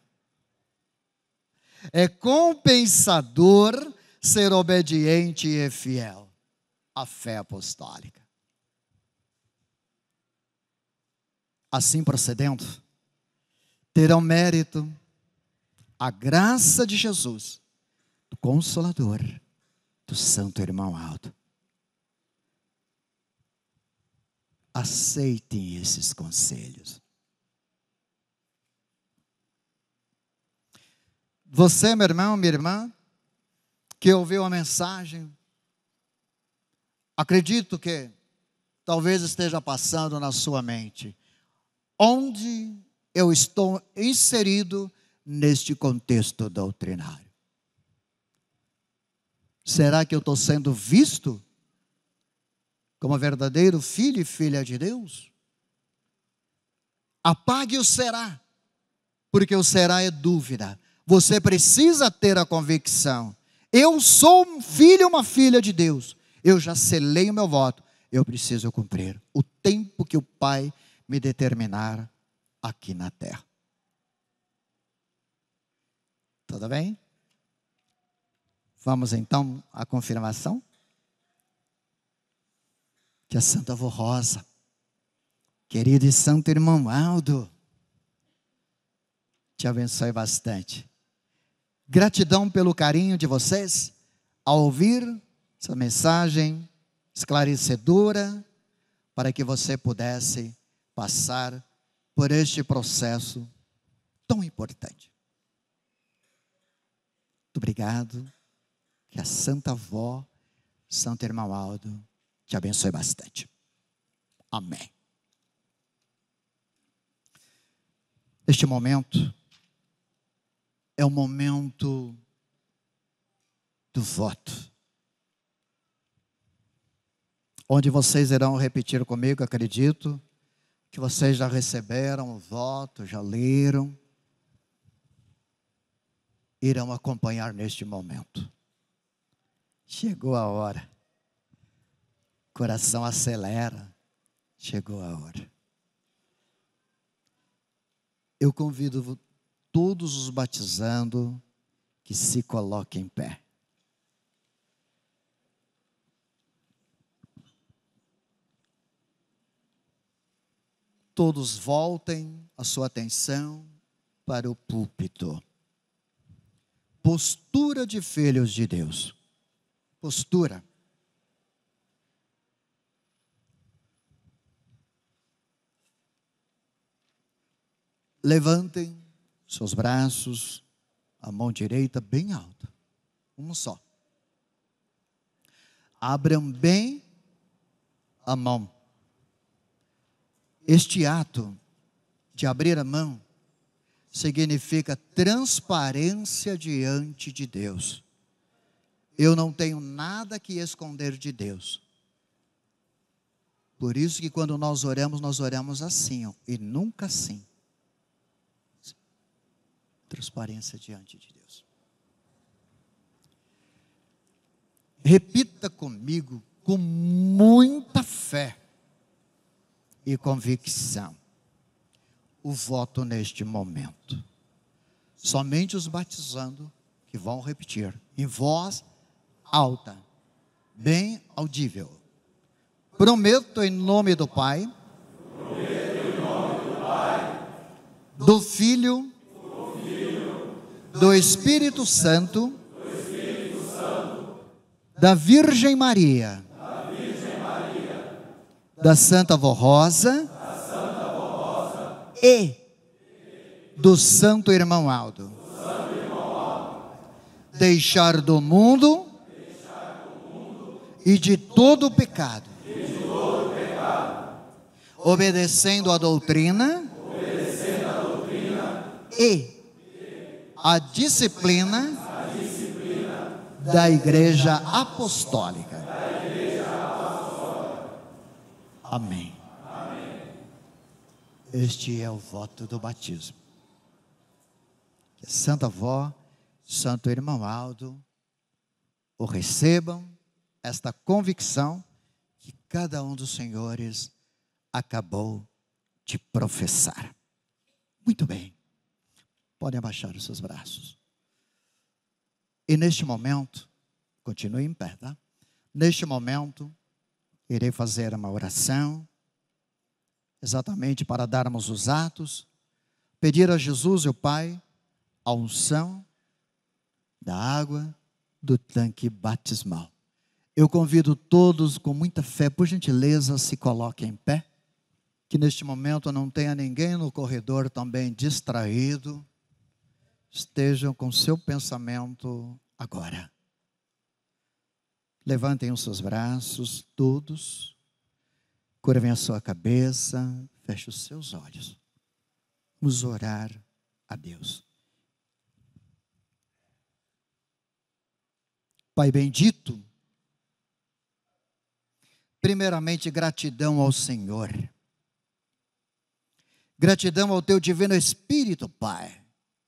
É compensador ser obediente e fiel. A fé apostólica. Assim procedendo, terão mérito a graça de Jesus, do Consolador, do Santo Irmão Aldo. aceitem esses conselhos. Você, meu irmão, minha irmã, que ouviu a mensagem, acredito que talvez esteja passando na sua mente: onde eu estou inserido neste contexto doutrinário? Será que eu estou sendo visto como verdadeiro filho e filha de Deus? Apague o será, porque o será é dúvida. Você precisa ter a convicção: eu sou um filho, uma filha de Deus. Eu já selei o meu voto. Eu preciso cumprir o tempo que o Pai me determinar aqui na terra. Tudo bem? Vamos então à confirmação? Que a Santa Avó Rosa, querido e santo irmão Aldo, te abençoe bastante. Gratidão pelo carinho de vocês ao ouvir essa mensagem esclarecedora, para que você pudesse passar por este processo tão importante. Muito obrigado. Que a Santa Avó, Santo Irmão Aldo, te abençoe bastante. Amém. Este momento é o momento do voto, onde vocês irão repetir comigo. Acredito que vocês já receberam o voto, já leram, irão acompanhar neste momento. Chegou a hora, coração acelera, chegou a hora. Eu convido todos os batizando que se coloquem em pé. Todos voltem a sua atenção para o púlpito. Postura de filhos de Deus. Postura. Levantem seus braços, a mão direita bem alta, um só. Abram bem a mão. Este ato de abrir a mão significa transparência diante de Deus. Eu não tenho nada que esconder de Deus. Por isso que quando nós oramos assim, e nunca assim. Transparência diante de Deus. Repita comigo com muita fé e convicção o voto neste momento. Somente os batizando que vão repetir em voz alta, bem audível. Prometo em nome do Pai, do Filho, do Espírito Santo, da Virgem Maria, da Santa Avó Rosa e do Santo Irmão Aldo. Deixar do mundo e de todo o pecado, obedecendo a doutrina e a disciplina da Igreja Apostólica. Amém. Este é o voto do batismo. Que Santa Avó, Santo Irmão Aldo, o recebam, esta convicção que cada um dos senhores acabou de professar. Muito bem. Podem abaixar os seus braços. E neste momento, continue em pé, tá? Neste momento, irei fazer uma oração, exatamente para darmos os atos, pedir a Jesus e o Pai a unção da água do tanque batismal. Eu convido todos com muita fé, por gentileza, se coloquem em pé. Que neste momento não tenha ninguém no corredor também distraído. Estejam com seu pensamento agora. Levantem os seus braços, todos. Curvem a sua cabeça. Feche os seus olhos. Vamos orar a Deus. Pai bendito, primeiramente gratidão ao Senhor. Gratidão ao Teu Divino Espírito, Pai,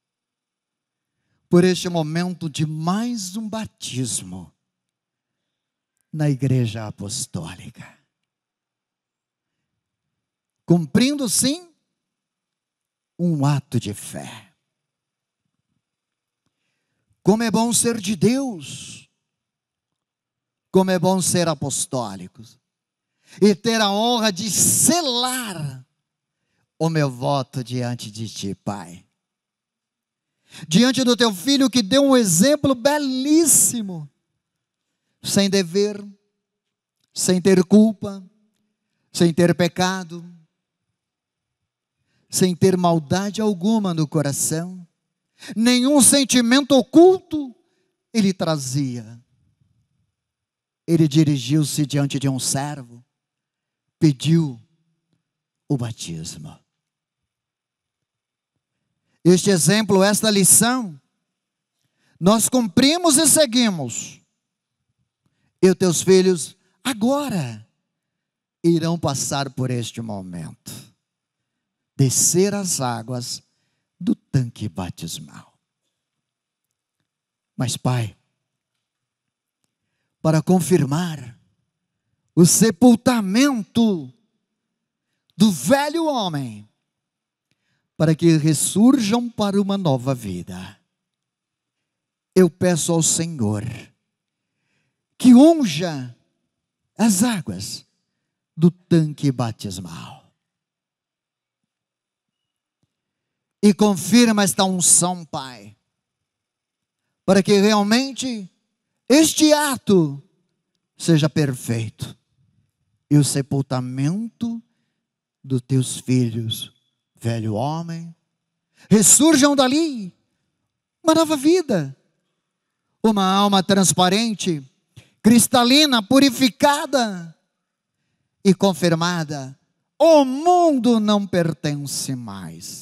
por este momento de mais um batismo na Igreja Apostólica. Cumprindo, sim, um ato de fé. Como é bom ser de Deus, como é bom ser apostólicos, e ter a honra de selar o meu voto diante de Ti, Pai. Diante do Teu Filho que deu um exemplo belíssimo, sem dever, sem ter culpa, sem ter pecado, sem ter maldade alguma no coração, nenhum sentimento oculto ele trazia. Ele dirigiu-se diante de um servo, pediu o batismo. Este exemplo, esta lição, nós cumprimos e seguimos. E os teus filhos agora irão passar por este momento. Descer as águas do tanque batismal. Mas, Pai, para confirmar o sepultamento do velho homem, para que ressurjam para uma nova vida, eu peço ao Senhor que unja as águas do tanque batismal. E confirma esta unção, Pai, para que realmente este ato seja perfeito e o sepultamento dos teus filhos, velho homem, ressurjam dali uma nova vida, uma alma transparente, cristalina, purificada e confirmada. O mundo não pertence mais.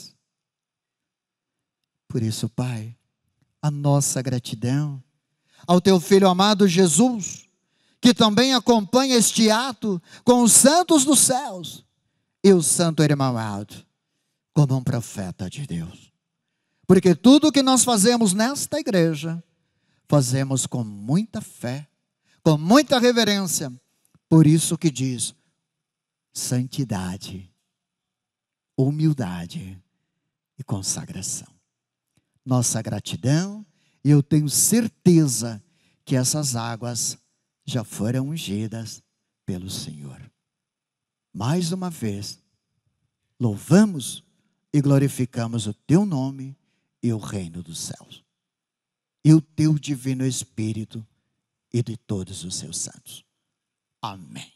Por isso, Pai, a nossa gratidão ao Teu Filho amado Jesus, que também acompanha este ato com os santos dos céus e o santo irmão Aldo, como um profeta de Deus. Porque tudo que nós fazemos nesta igreja, fazemos com muita fé, com muita reverência. Por isso que diz santidade, humildade e consagração. Nossa gratidão, e eu tenho certeza que essas águas já foram ungidas pelo Senhor. Mais uma vez, louvamos e glorificamos o Teu nome e o reino dos céus. E o Teu divino Espírito e de todos os seus santos. Amém.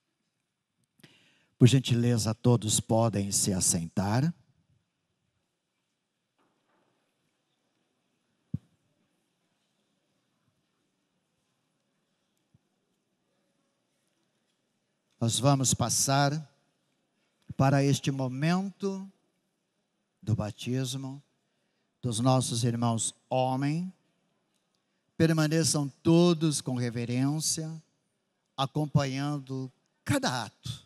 Por gentileza, todos podem se assentar. Nós vamos passar para este momento do batismo dos nossos irmãos homens. Permaneçam todos com reverência, acompanhando cada ato.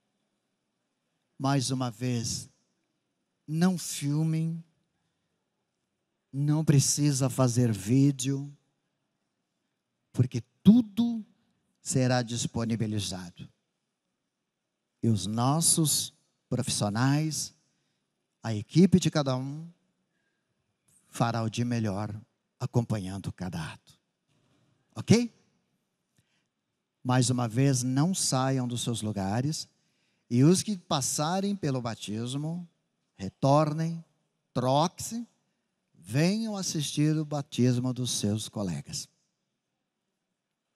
Mais uma vez, não filmem, não precisa fazer vídeo, porque tudo será disponibilizado. E os nossos profissionais, a equipe de cada um, fará o de melhor acompanhando cada ato. Ok? Mais uma vez, não saiam dos seus lugares. E os que passarem pelo batismo, retornem, troquem-se, venham assistir o batismo dos seus colegas.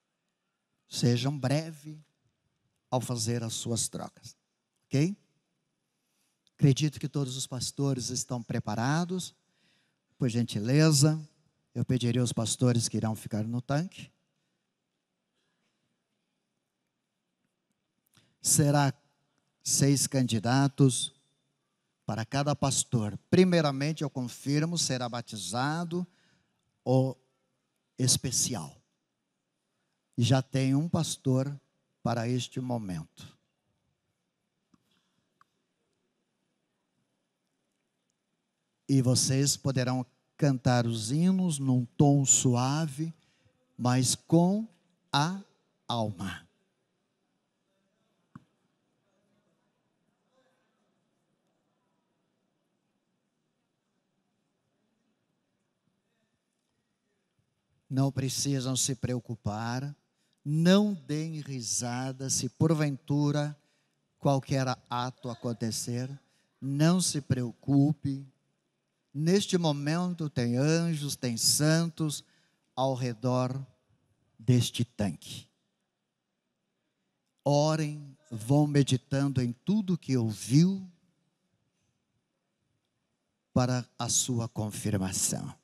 Sejam breves ao fazer as suas trocas. Ok? Acredito que todos os pastores estão preparados. Por gentileza, eu pediria aos pastores que irão ficar no tanque. Será 6 candidatos para cada pastor. Primeiramente, eu confirmo, será batizado ou especial. E já tem um pastor para este momento. E vocês poderão cantar os hinos num tom suave, mas com a alma. Não precisam se preocupar, não deem risada se porventura qualquer ato acontecer, não se preocupe. Neste momento tem anjos, tem santos ao redor deste tanque. Orem, vão meditando em tudo que ouviu para a sua confirmação.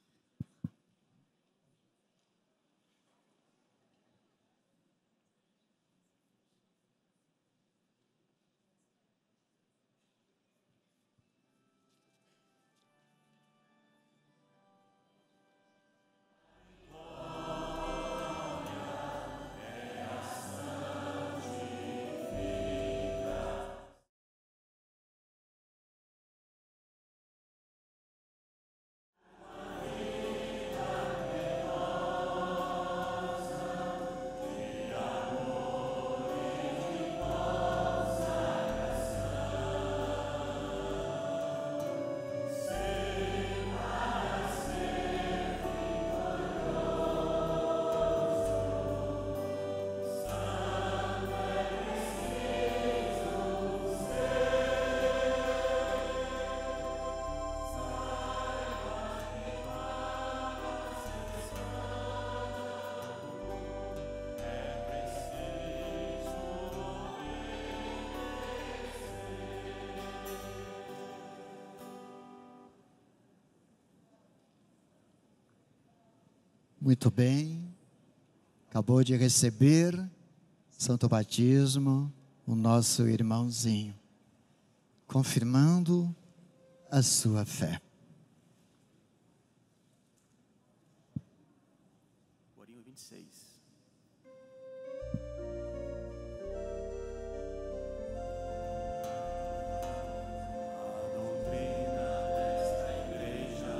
Muito bem, acabou de receber santo batismo o nosso irmãozinho, confirmando a sua fé. Corinho 26. A doutrina desta igreja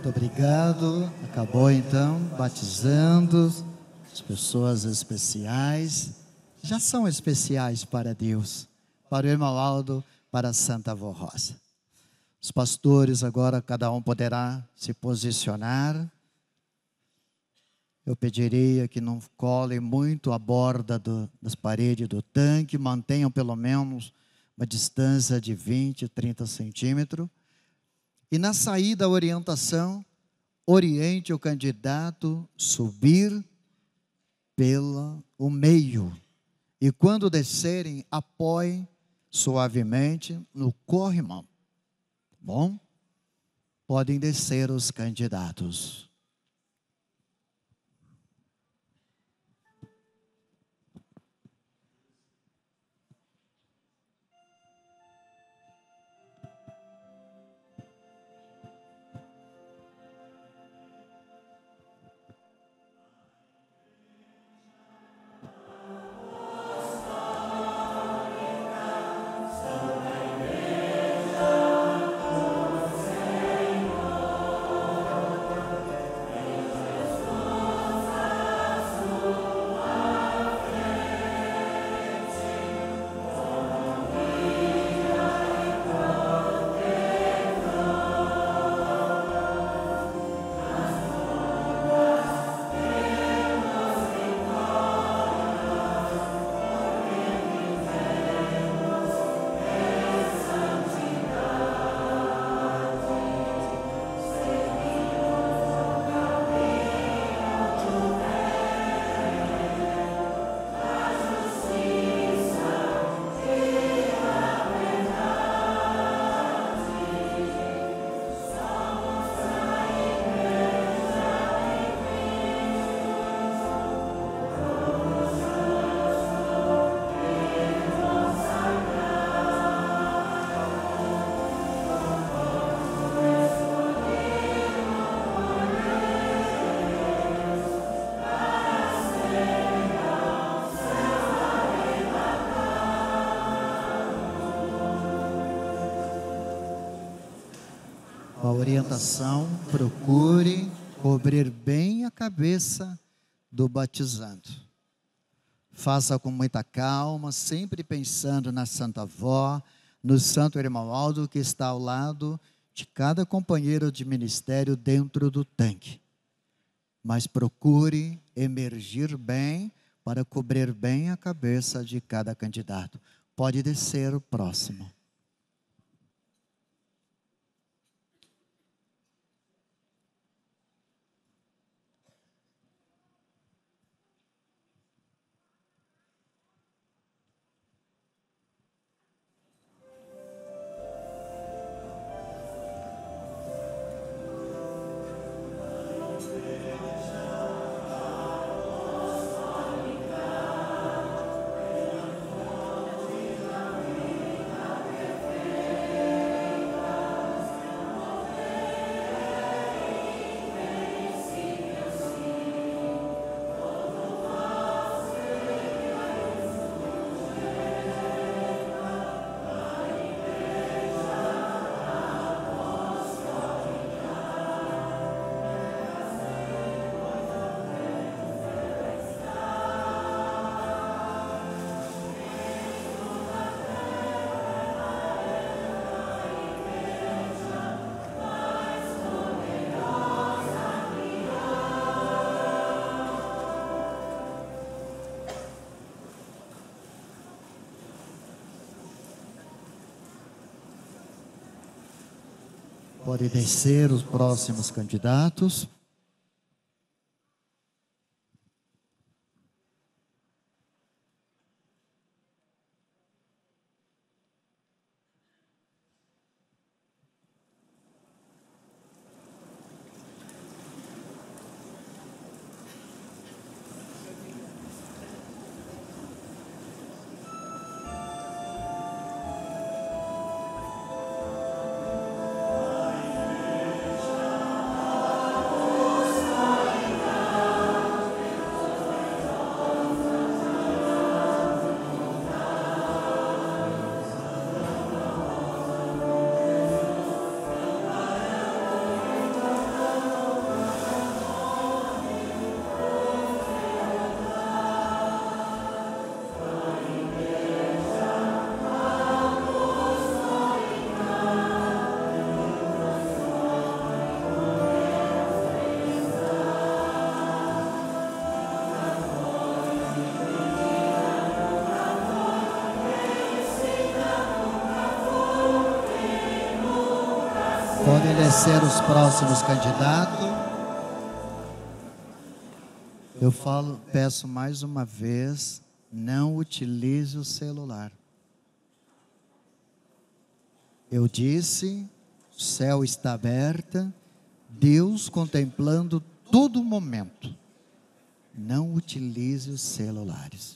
Muito obrigado. Acabou então batizando as pessoas especiais. Já são especiais para Deus, para o irmão Aldo, para a Santa Avó Rosa. Os pastores agora, cada um poderá se posicionar. Eu pediria que não colhem muito a borda das paredes do tanque, mantenham pelo menos uma distância de 20, 30 centímetros. E na saída, a orientação, oriente o candidato subir pelo meio. E quando descerem, apoiem suavemente no corrimão. Bom? Podem descer os candidatos. A orientação, procure cobrir bem a cabeça do batizando. Faça com muita calma, sempre pensando na Santa Avó, no Santo Irmão Aldo que está ao lado de cada companheiro de ministério dentro do tanque. Mas procure emergir bem para cobrir bem a cabeça de cada candidato. Pode descer o próximo. Pode descer os próximos candidatos. a descer os próximos candidatos. Eu peço mais uma vez, não utilize o celular. Eu disse, o céu está aberto, Deus contemplando todo momento. Não utilize os celulares.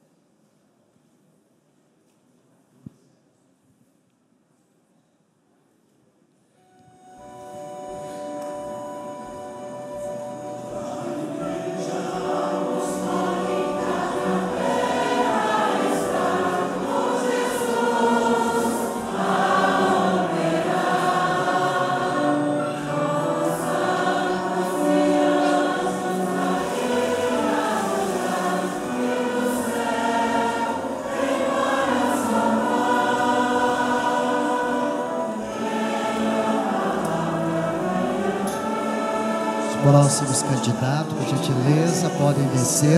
Próximos candidatos, por gentileza, podem descer.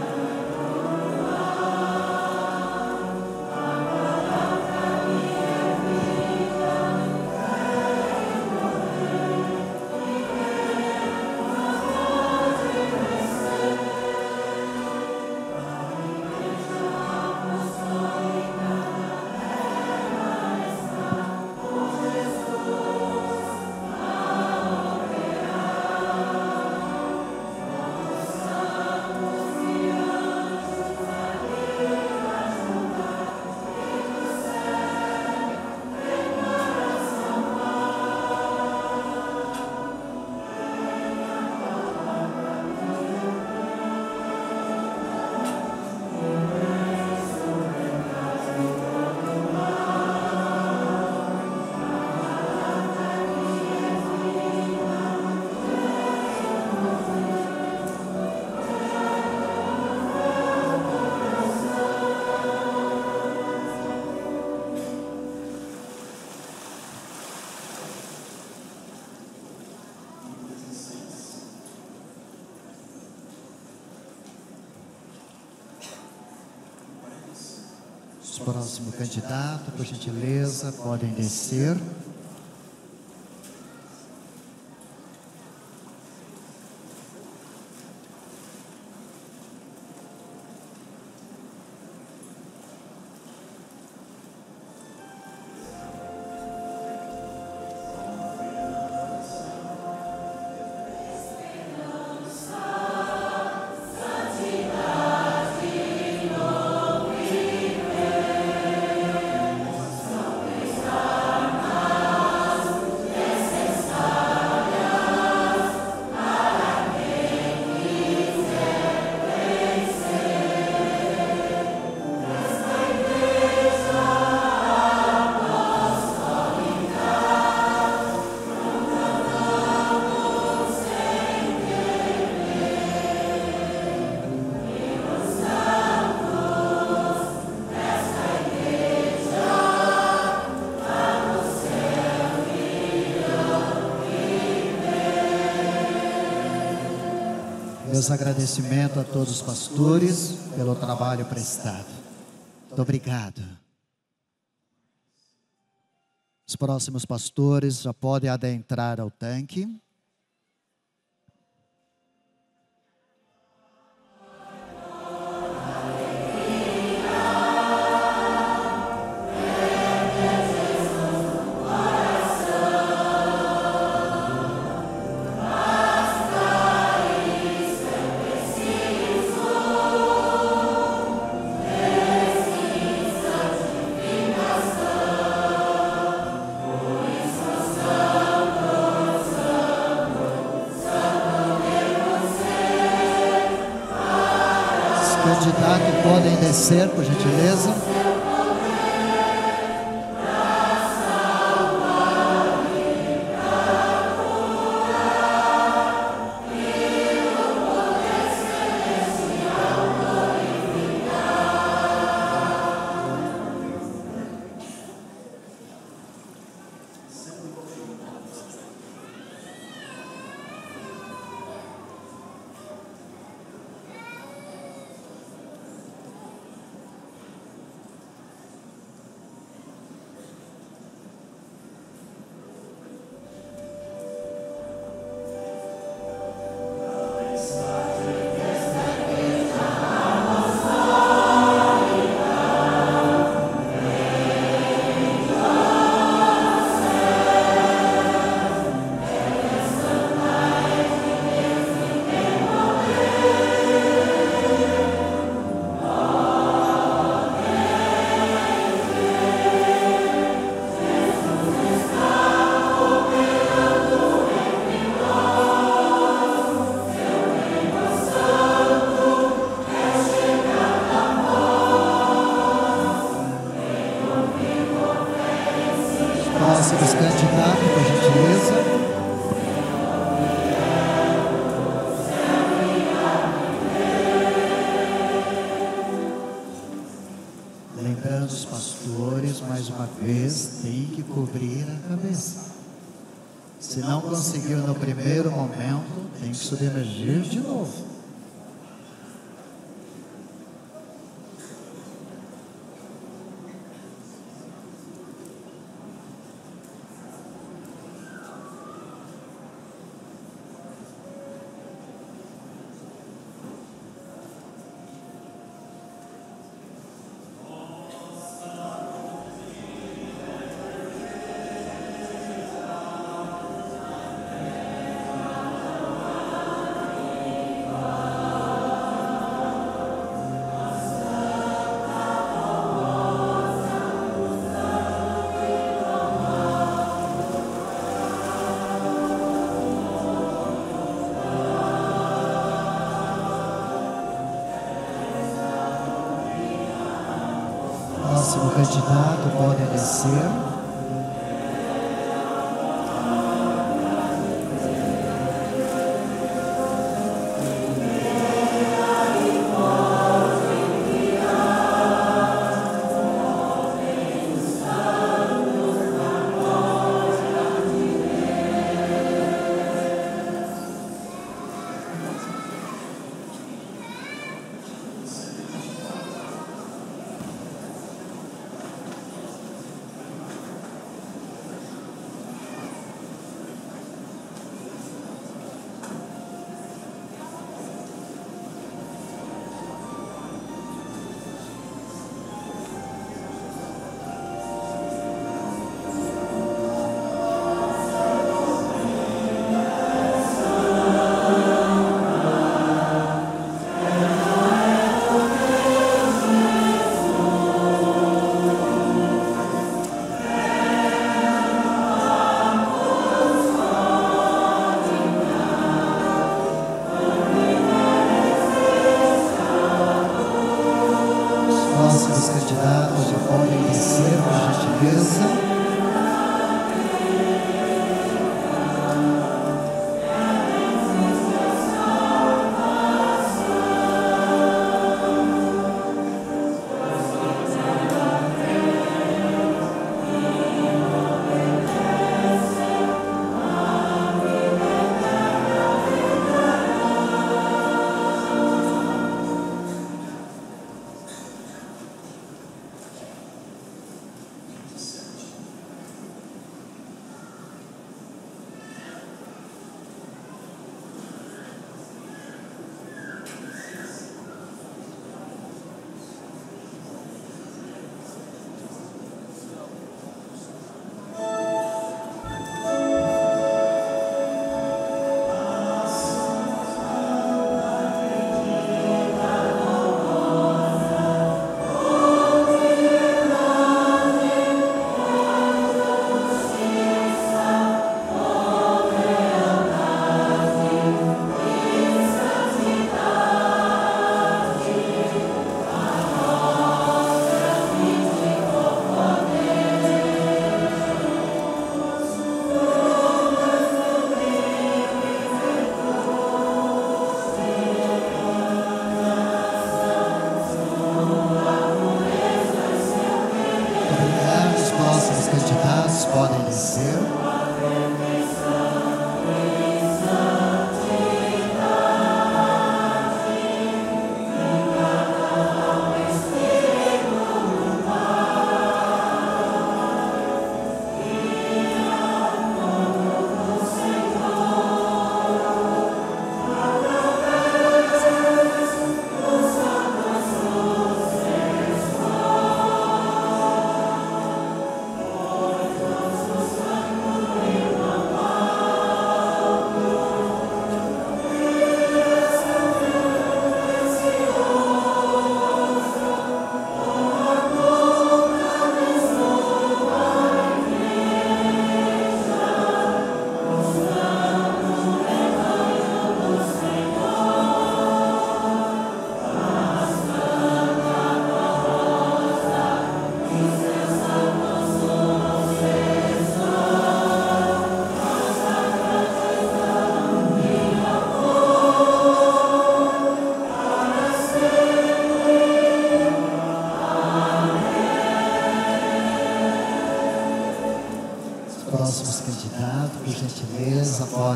Os próximos candidatos, por gentileza, podem descer. Meus agradecimentos a todos os pastores pelo trabalho prestado. Muito obrigado. Os próximos pastores já podem adentrar ao tanque. Candidatos podem descer, por gentileza. cobrir a cabeça. Se não conseguiu no primeiro momento, tem que submergir de novo. Próximo candidato pode descer.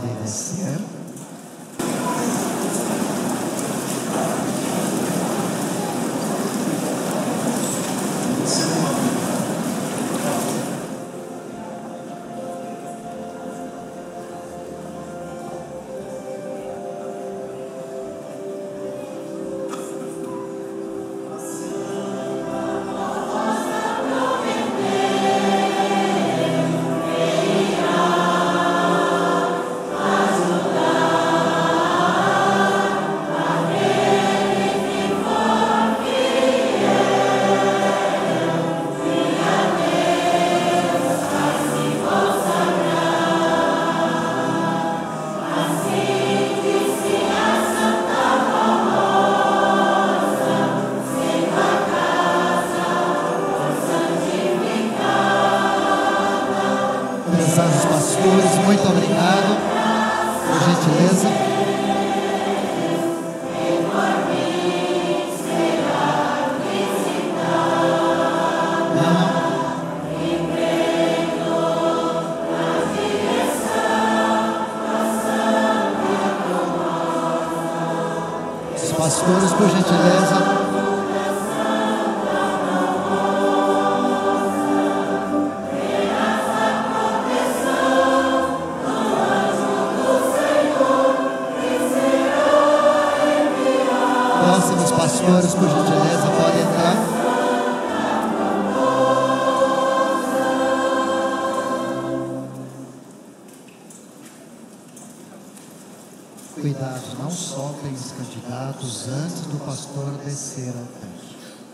podem descer. Prezados pastores, muito obrigado, por gentileza. Os pastores, por gentileza. Próximos pastores, por gentileza, podem entrar. Cuidado, não soltem os candidatos antes do pastor descer ao tanque.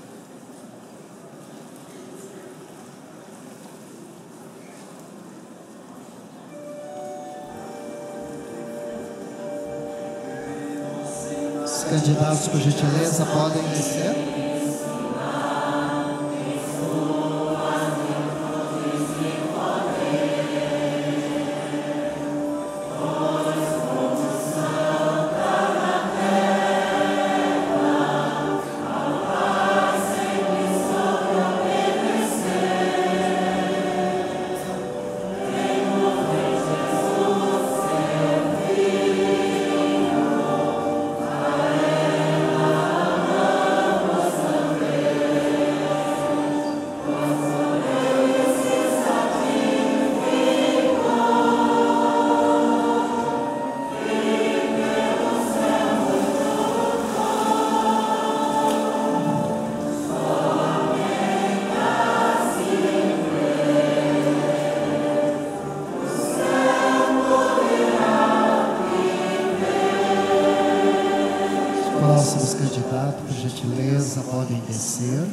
Os candidatos, por gentileza, podem descer. Próximos candidatos, por gentileza, podem descer.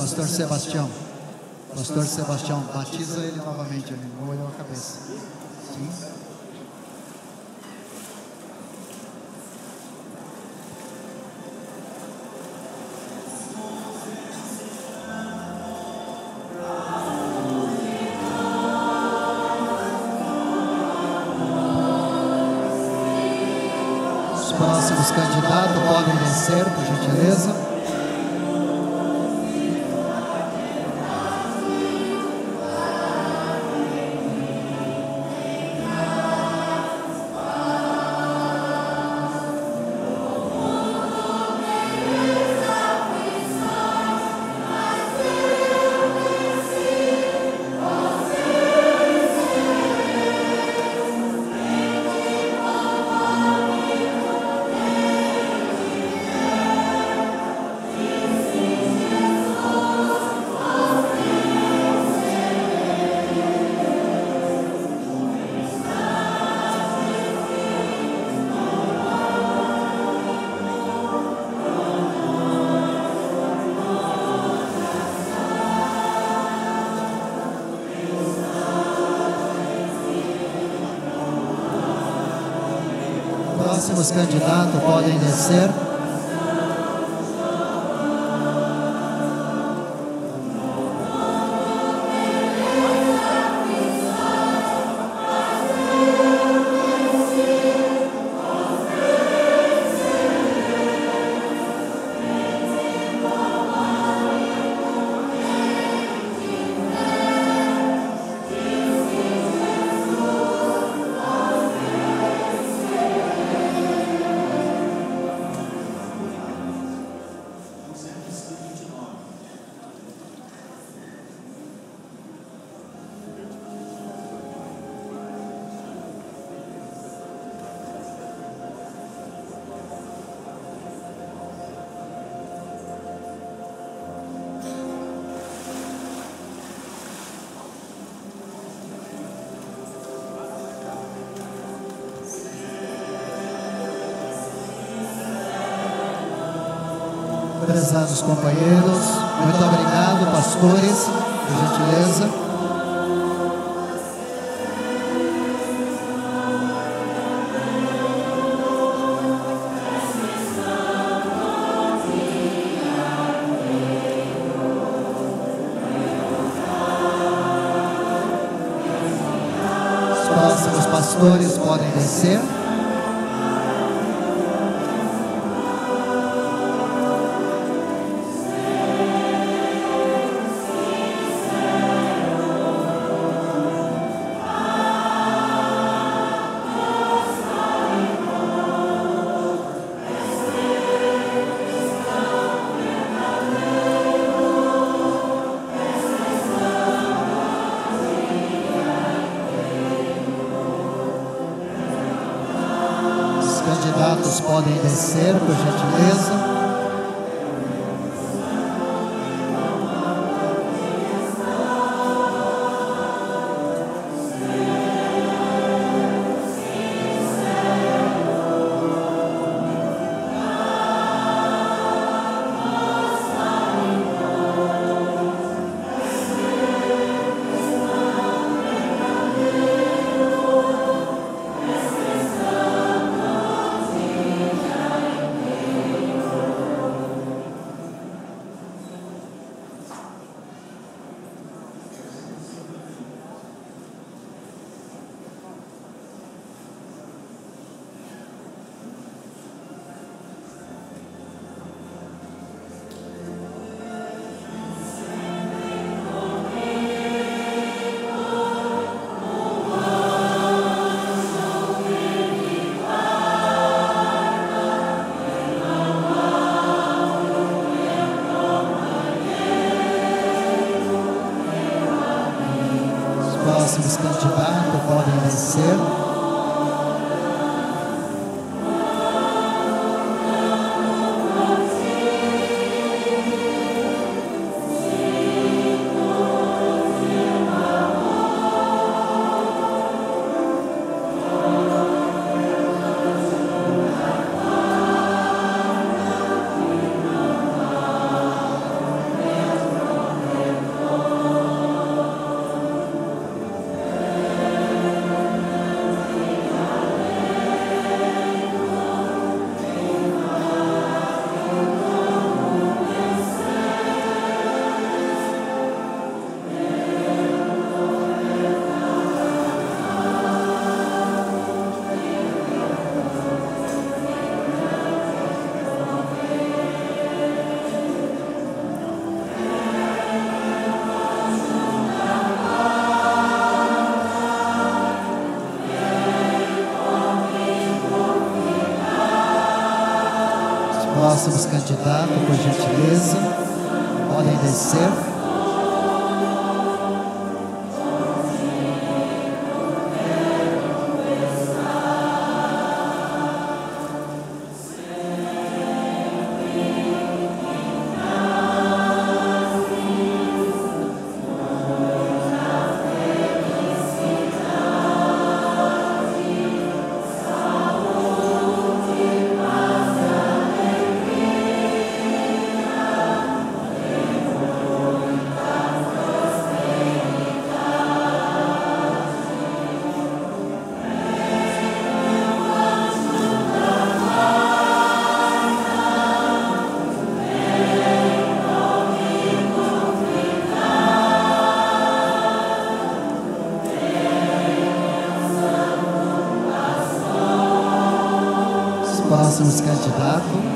Pastor Sebastião. Pastor Sebastião, batiza ele novamente. Ele molhou a cabeça. Sim. Os próximos candidatos podem descer, por gentileza. Próximos candidatos podem descer. Prezados companheiros, muito obrigado, pastores, por gentileza. Os próximos pastores podem descer. Candidatos podem descer, por gentileza. Próximos candidatos podem descer. próximos candidatos, por gentileza, podem descer. Próximos candidatos.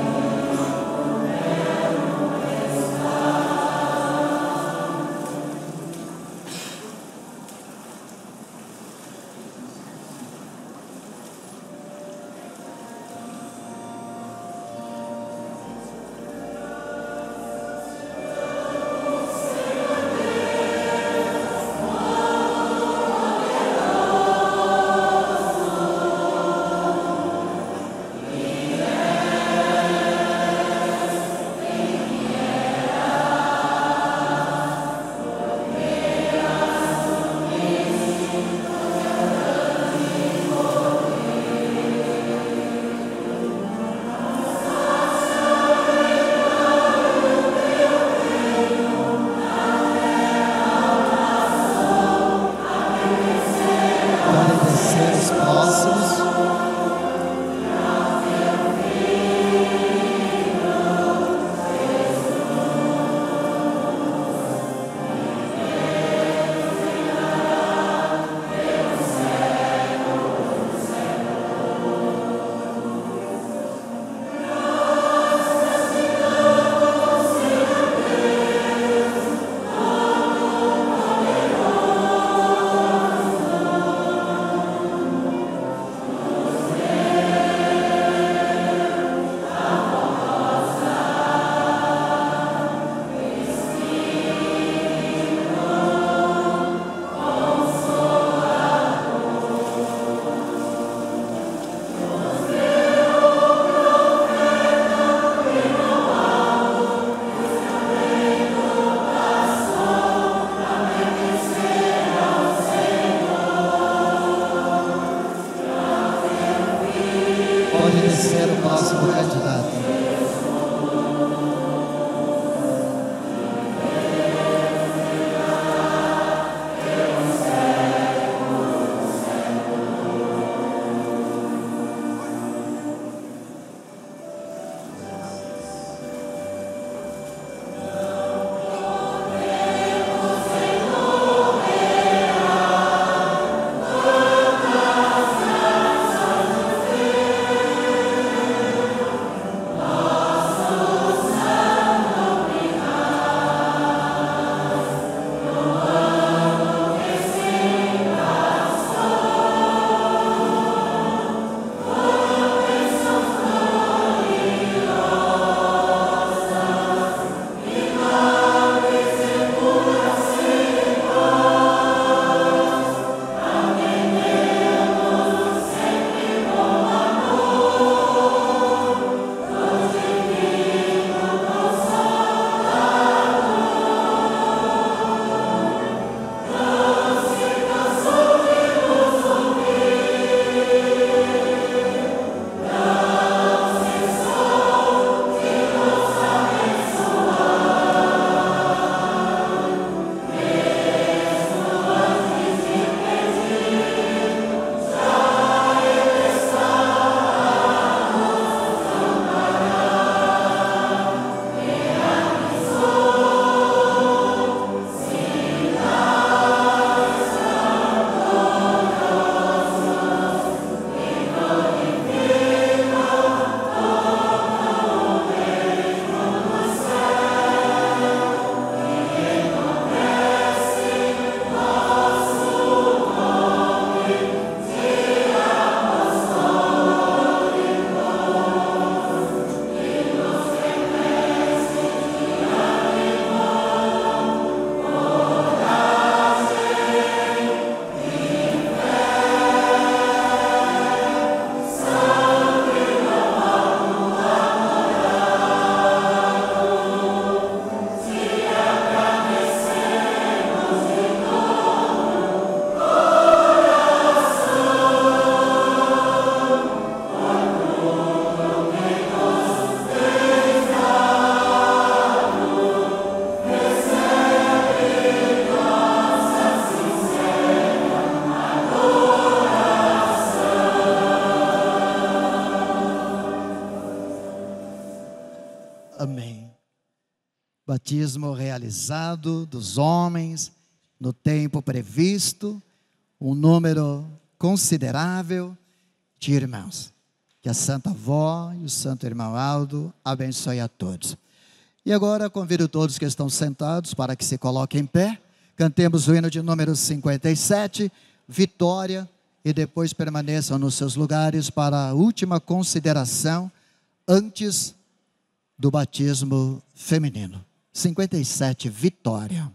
batismo realizado dos homens no tempo previsto, um número considerável de irmãos. Que a Santa Avó e o Santo Irmão Aldo abençoe a todos. E agora convido todos que estão sentados para que se coloquem em pé. Cantemos o hino de número 57, Vitória, e depois permaneçam nos seus lugares para a última consideração antes do batismo feminino. 57, Vitória.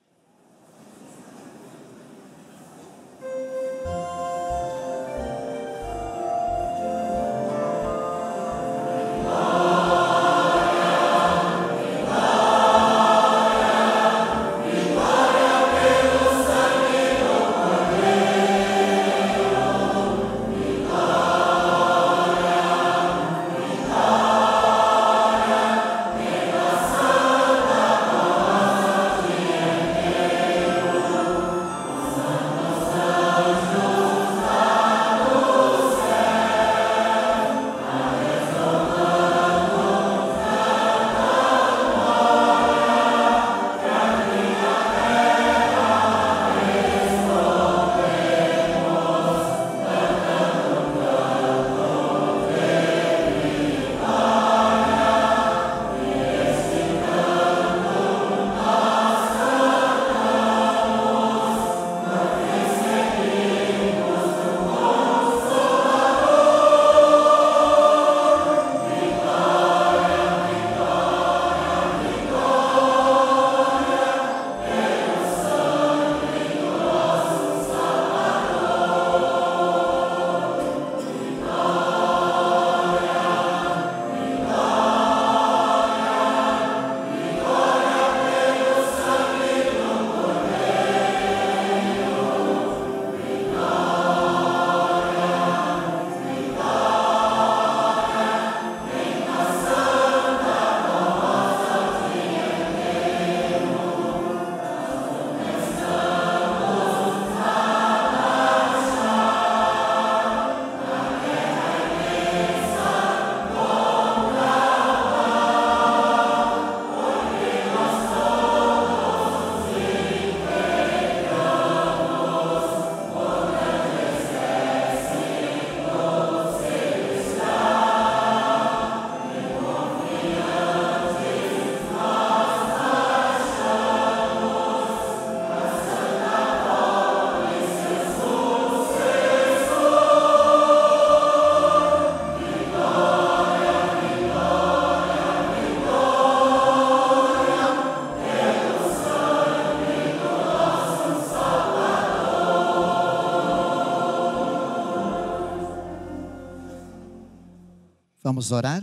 Vamos orar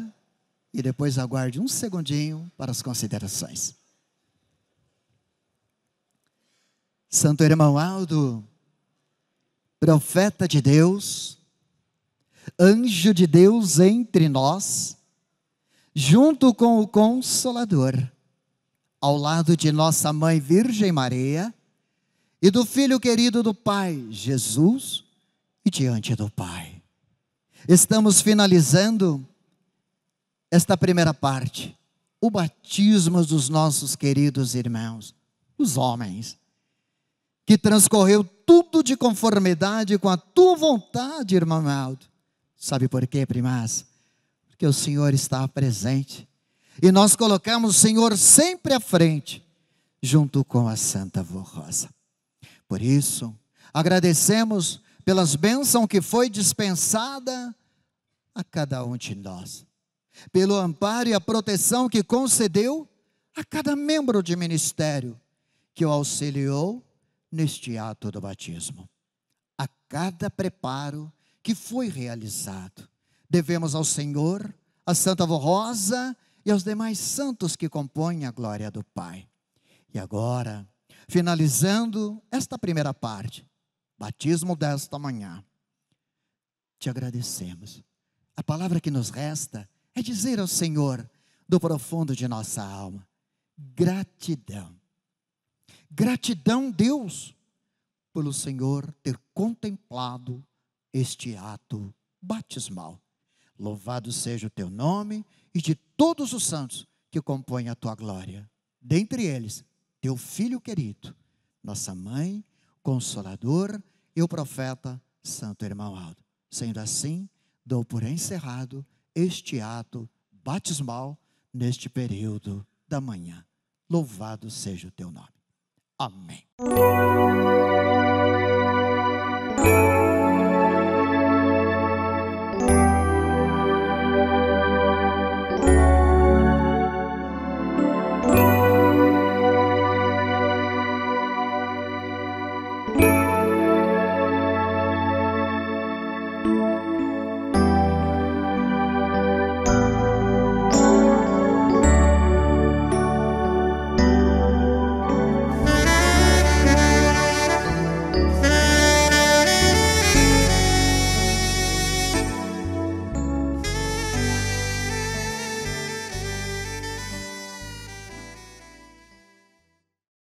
e depois aguarde um segundinho para as considerações. Santo Irmão Aldo, profeta de Deus, anjo de Deus entre nós, junto com o Consolador, ao lado de nossa Mãe Virgem Maria e do Filho querido do Pai, Jesus, e diante do Pai. Estamos finalizando esta primeira parte, o batismo dos nossos queridos irmãos, os homens, que transcorreu tudo de conformidade com a tua vontade, irmão Aldo. Sabe por quê, primaz? Porque o Senhor está presente e nós colocamos o Senhor sempre à frente, junto com a Santa Avó Rosa. Por isso, agradecemos pelas bênçãos que foi dispensada a cada um de nós, pelo amparo e a proteção que concedeu a cada membro de ministério que o auxiliou neste ato do batismo, a cada preparo que foi realizado. Devemos ao Senhor, a Santa Avó Rosa e aos demais santos que compõem a glória do Pai. E agora, finalizando esta primeira parte, batismo desta manhã, te agradecemos. A palavra que nos resta é dizer ao Senhor, do profundo de nossa alma, gratidão. Gratidão, Deus, pelo Senhor ter contemplado este ato batismal. Louvado seja o teu nome e de todos os santos que compõem a tua glória. dentre eles, teu filho querido, nossa mãe, Consolador e o profeta Santo Irmão Aldo. Sendo assim, dou por encerrado este ato batismal neste período da manhã. Louvado seja o teu nome. Amém.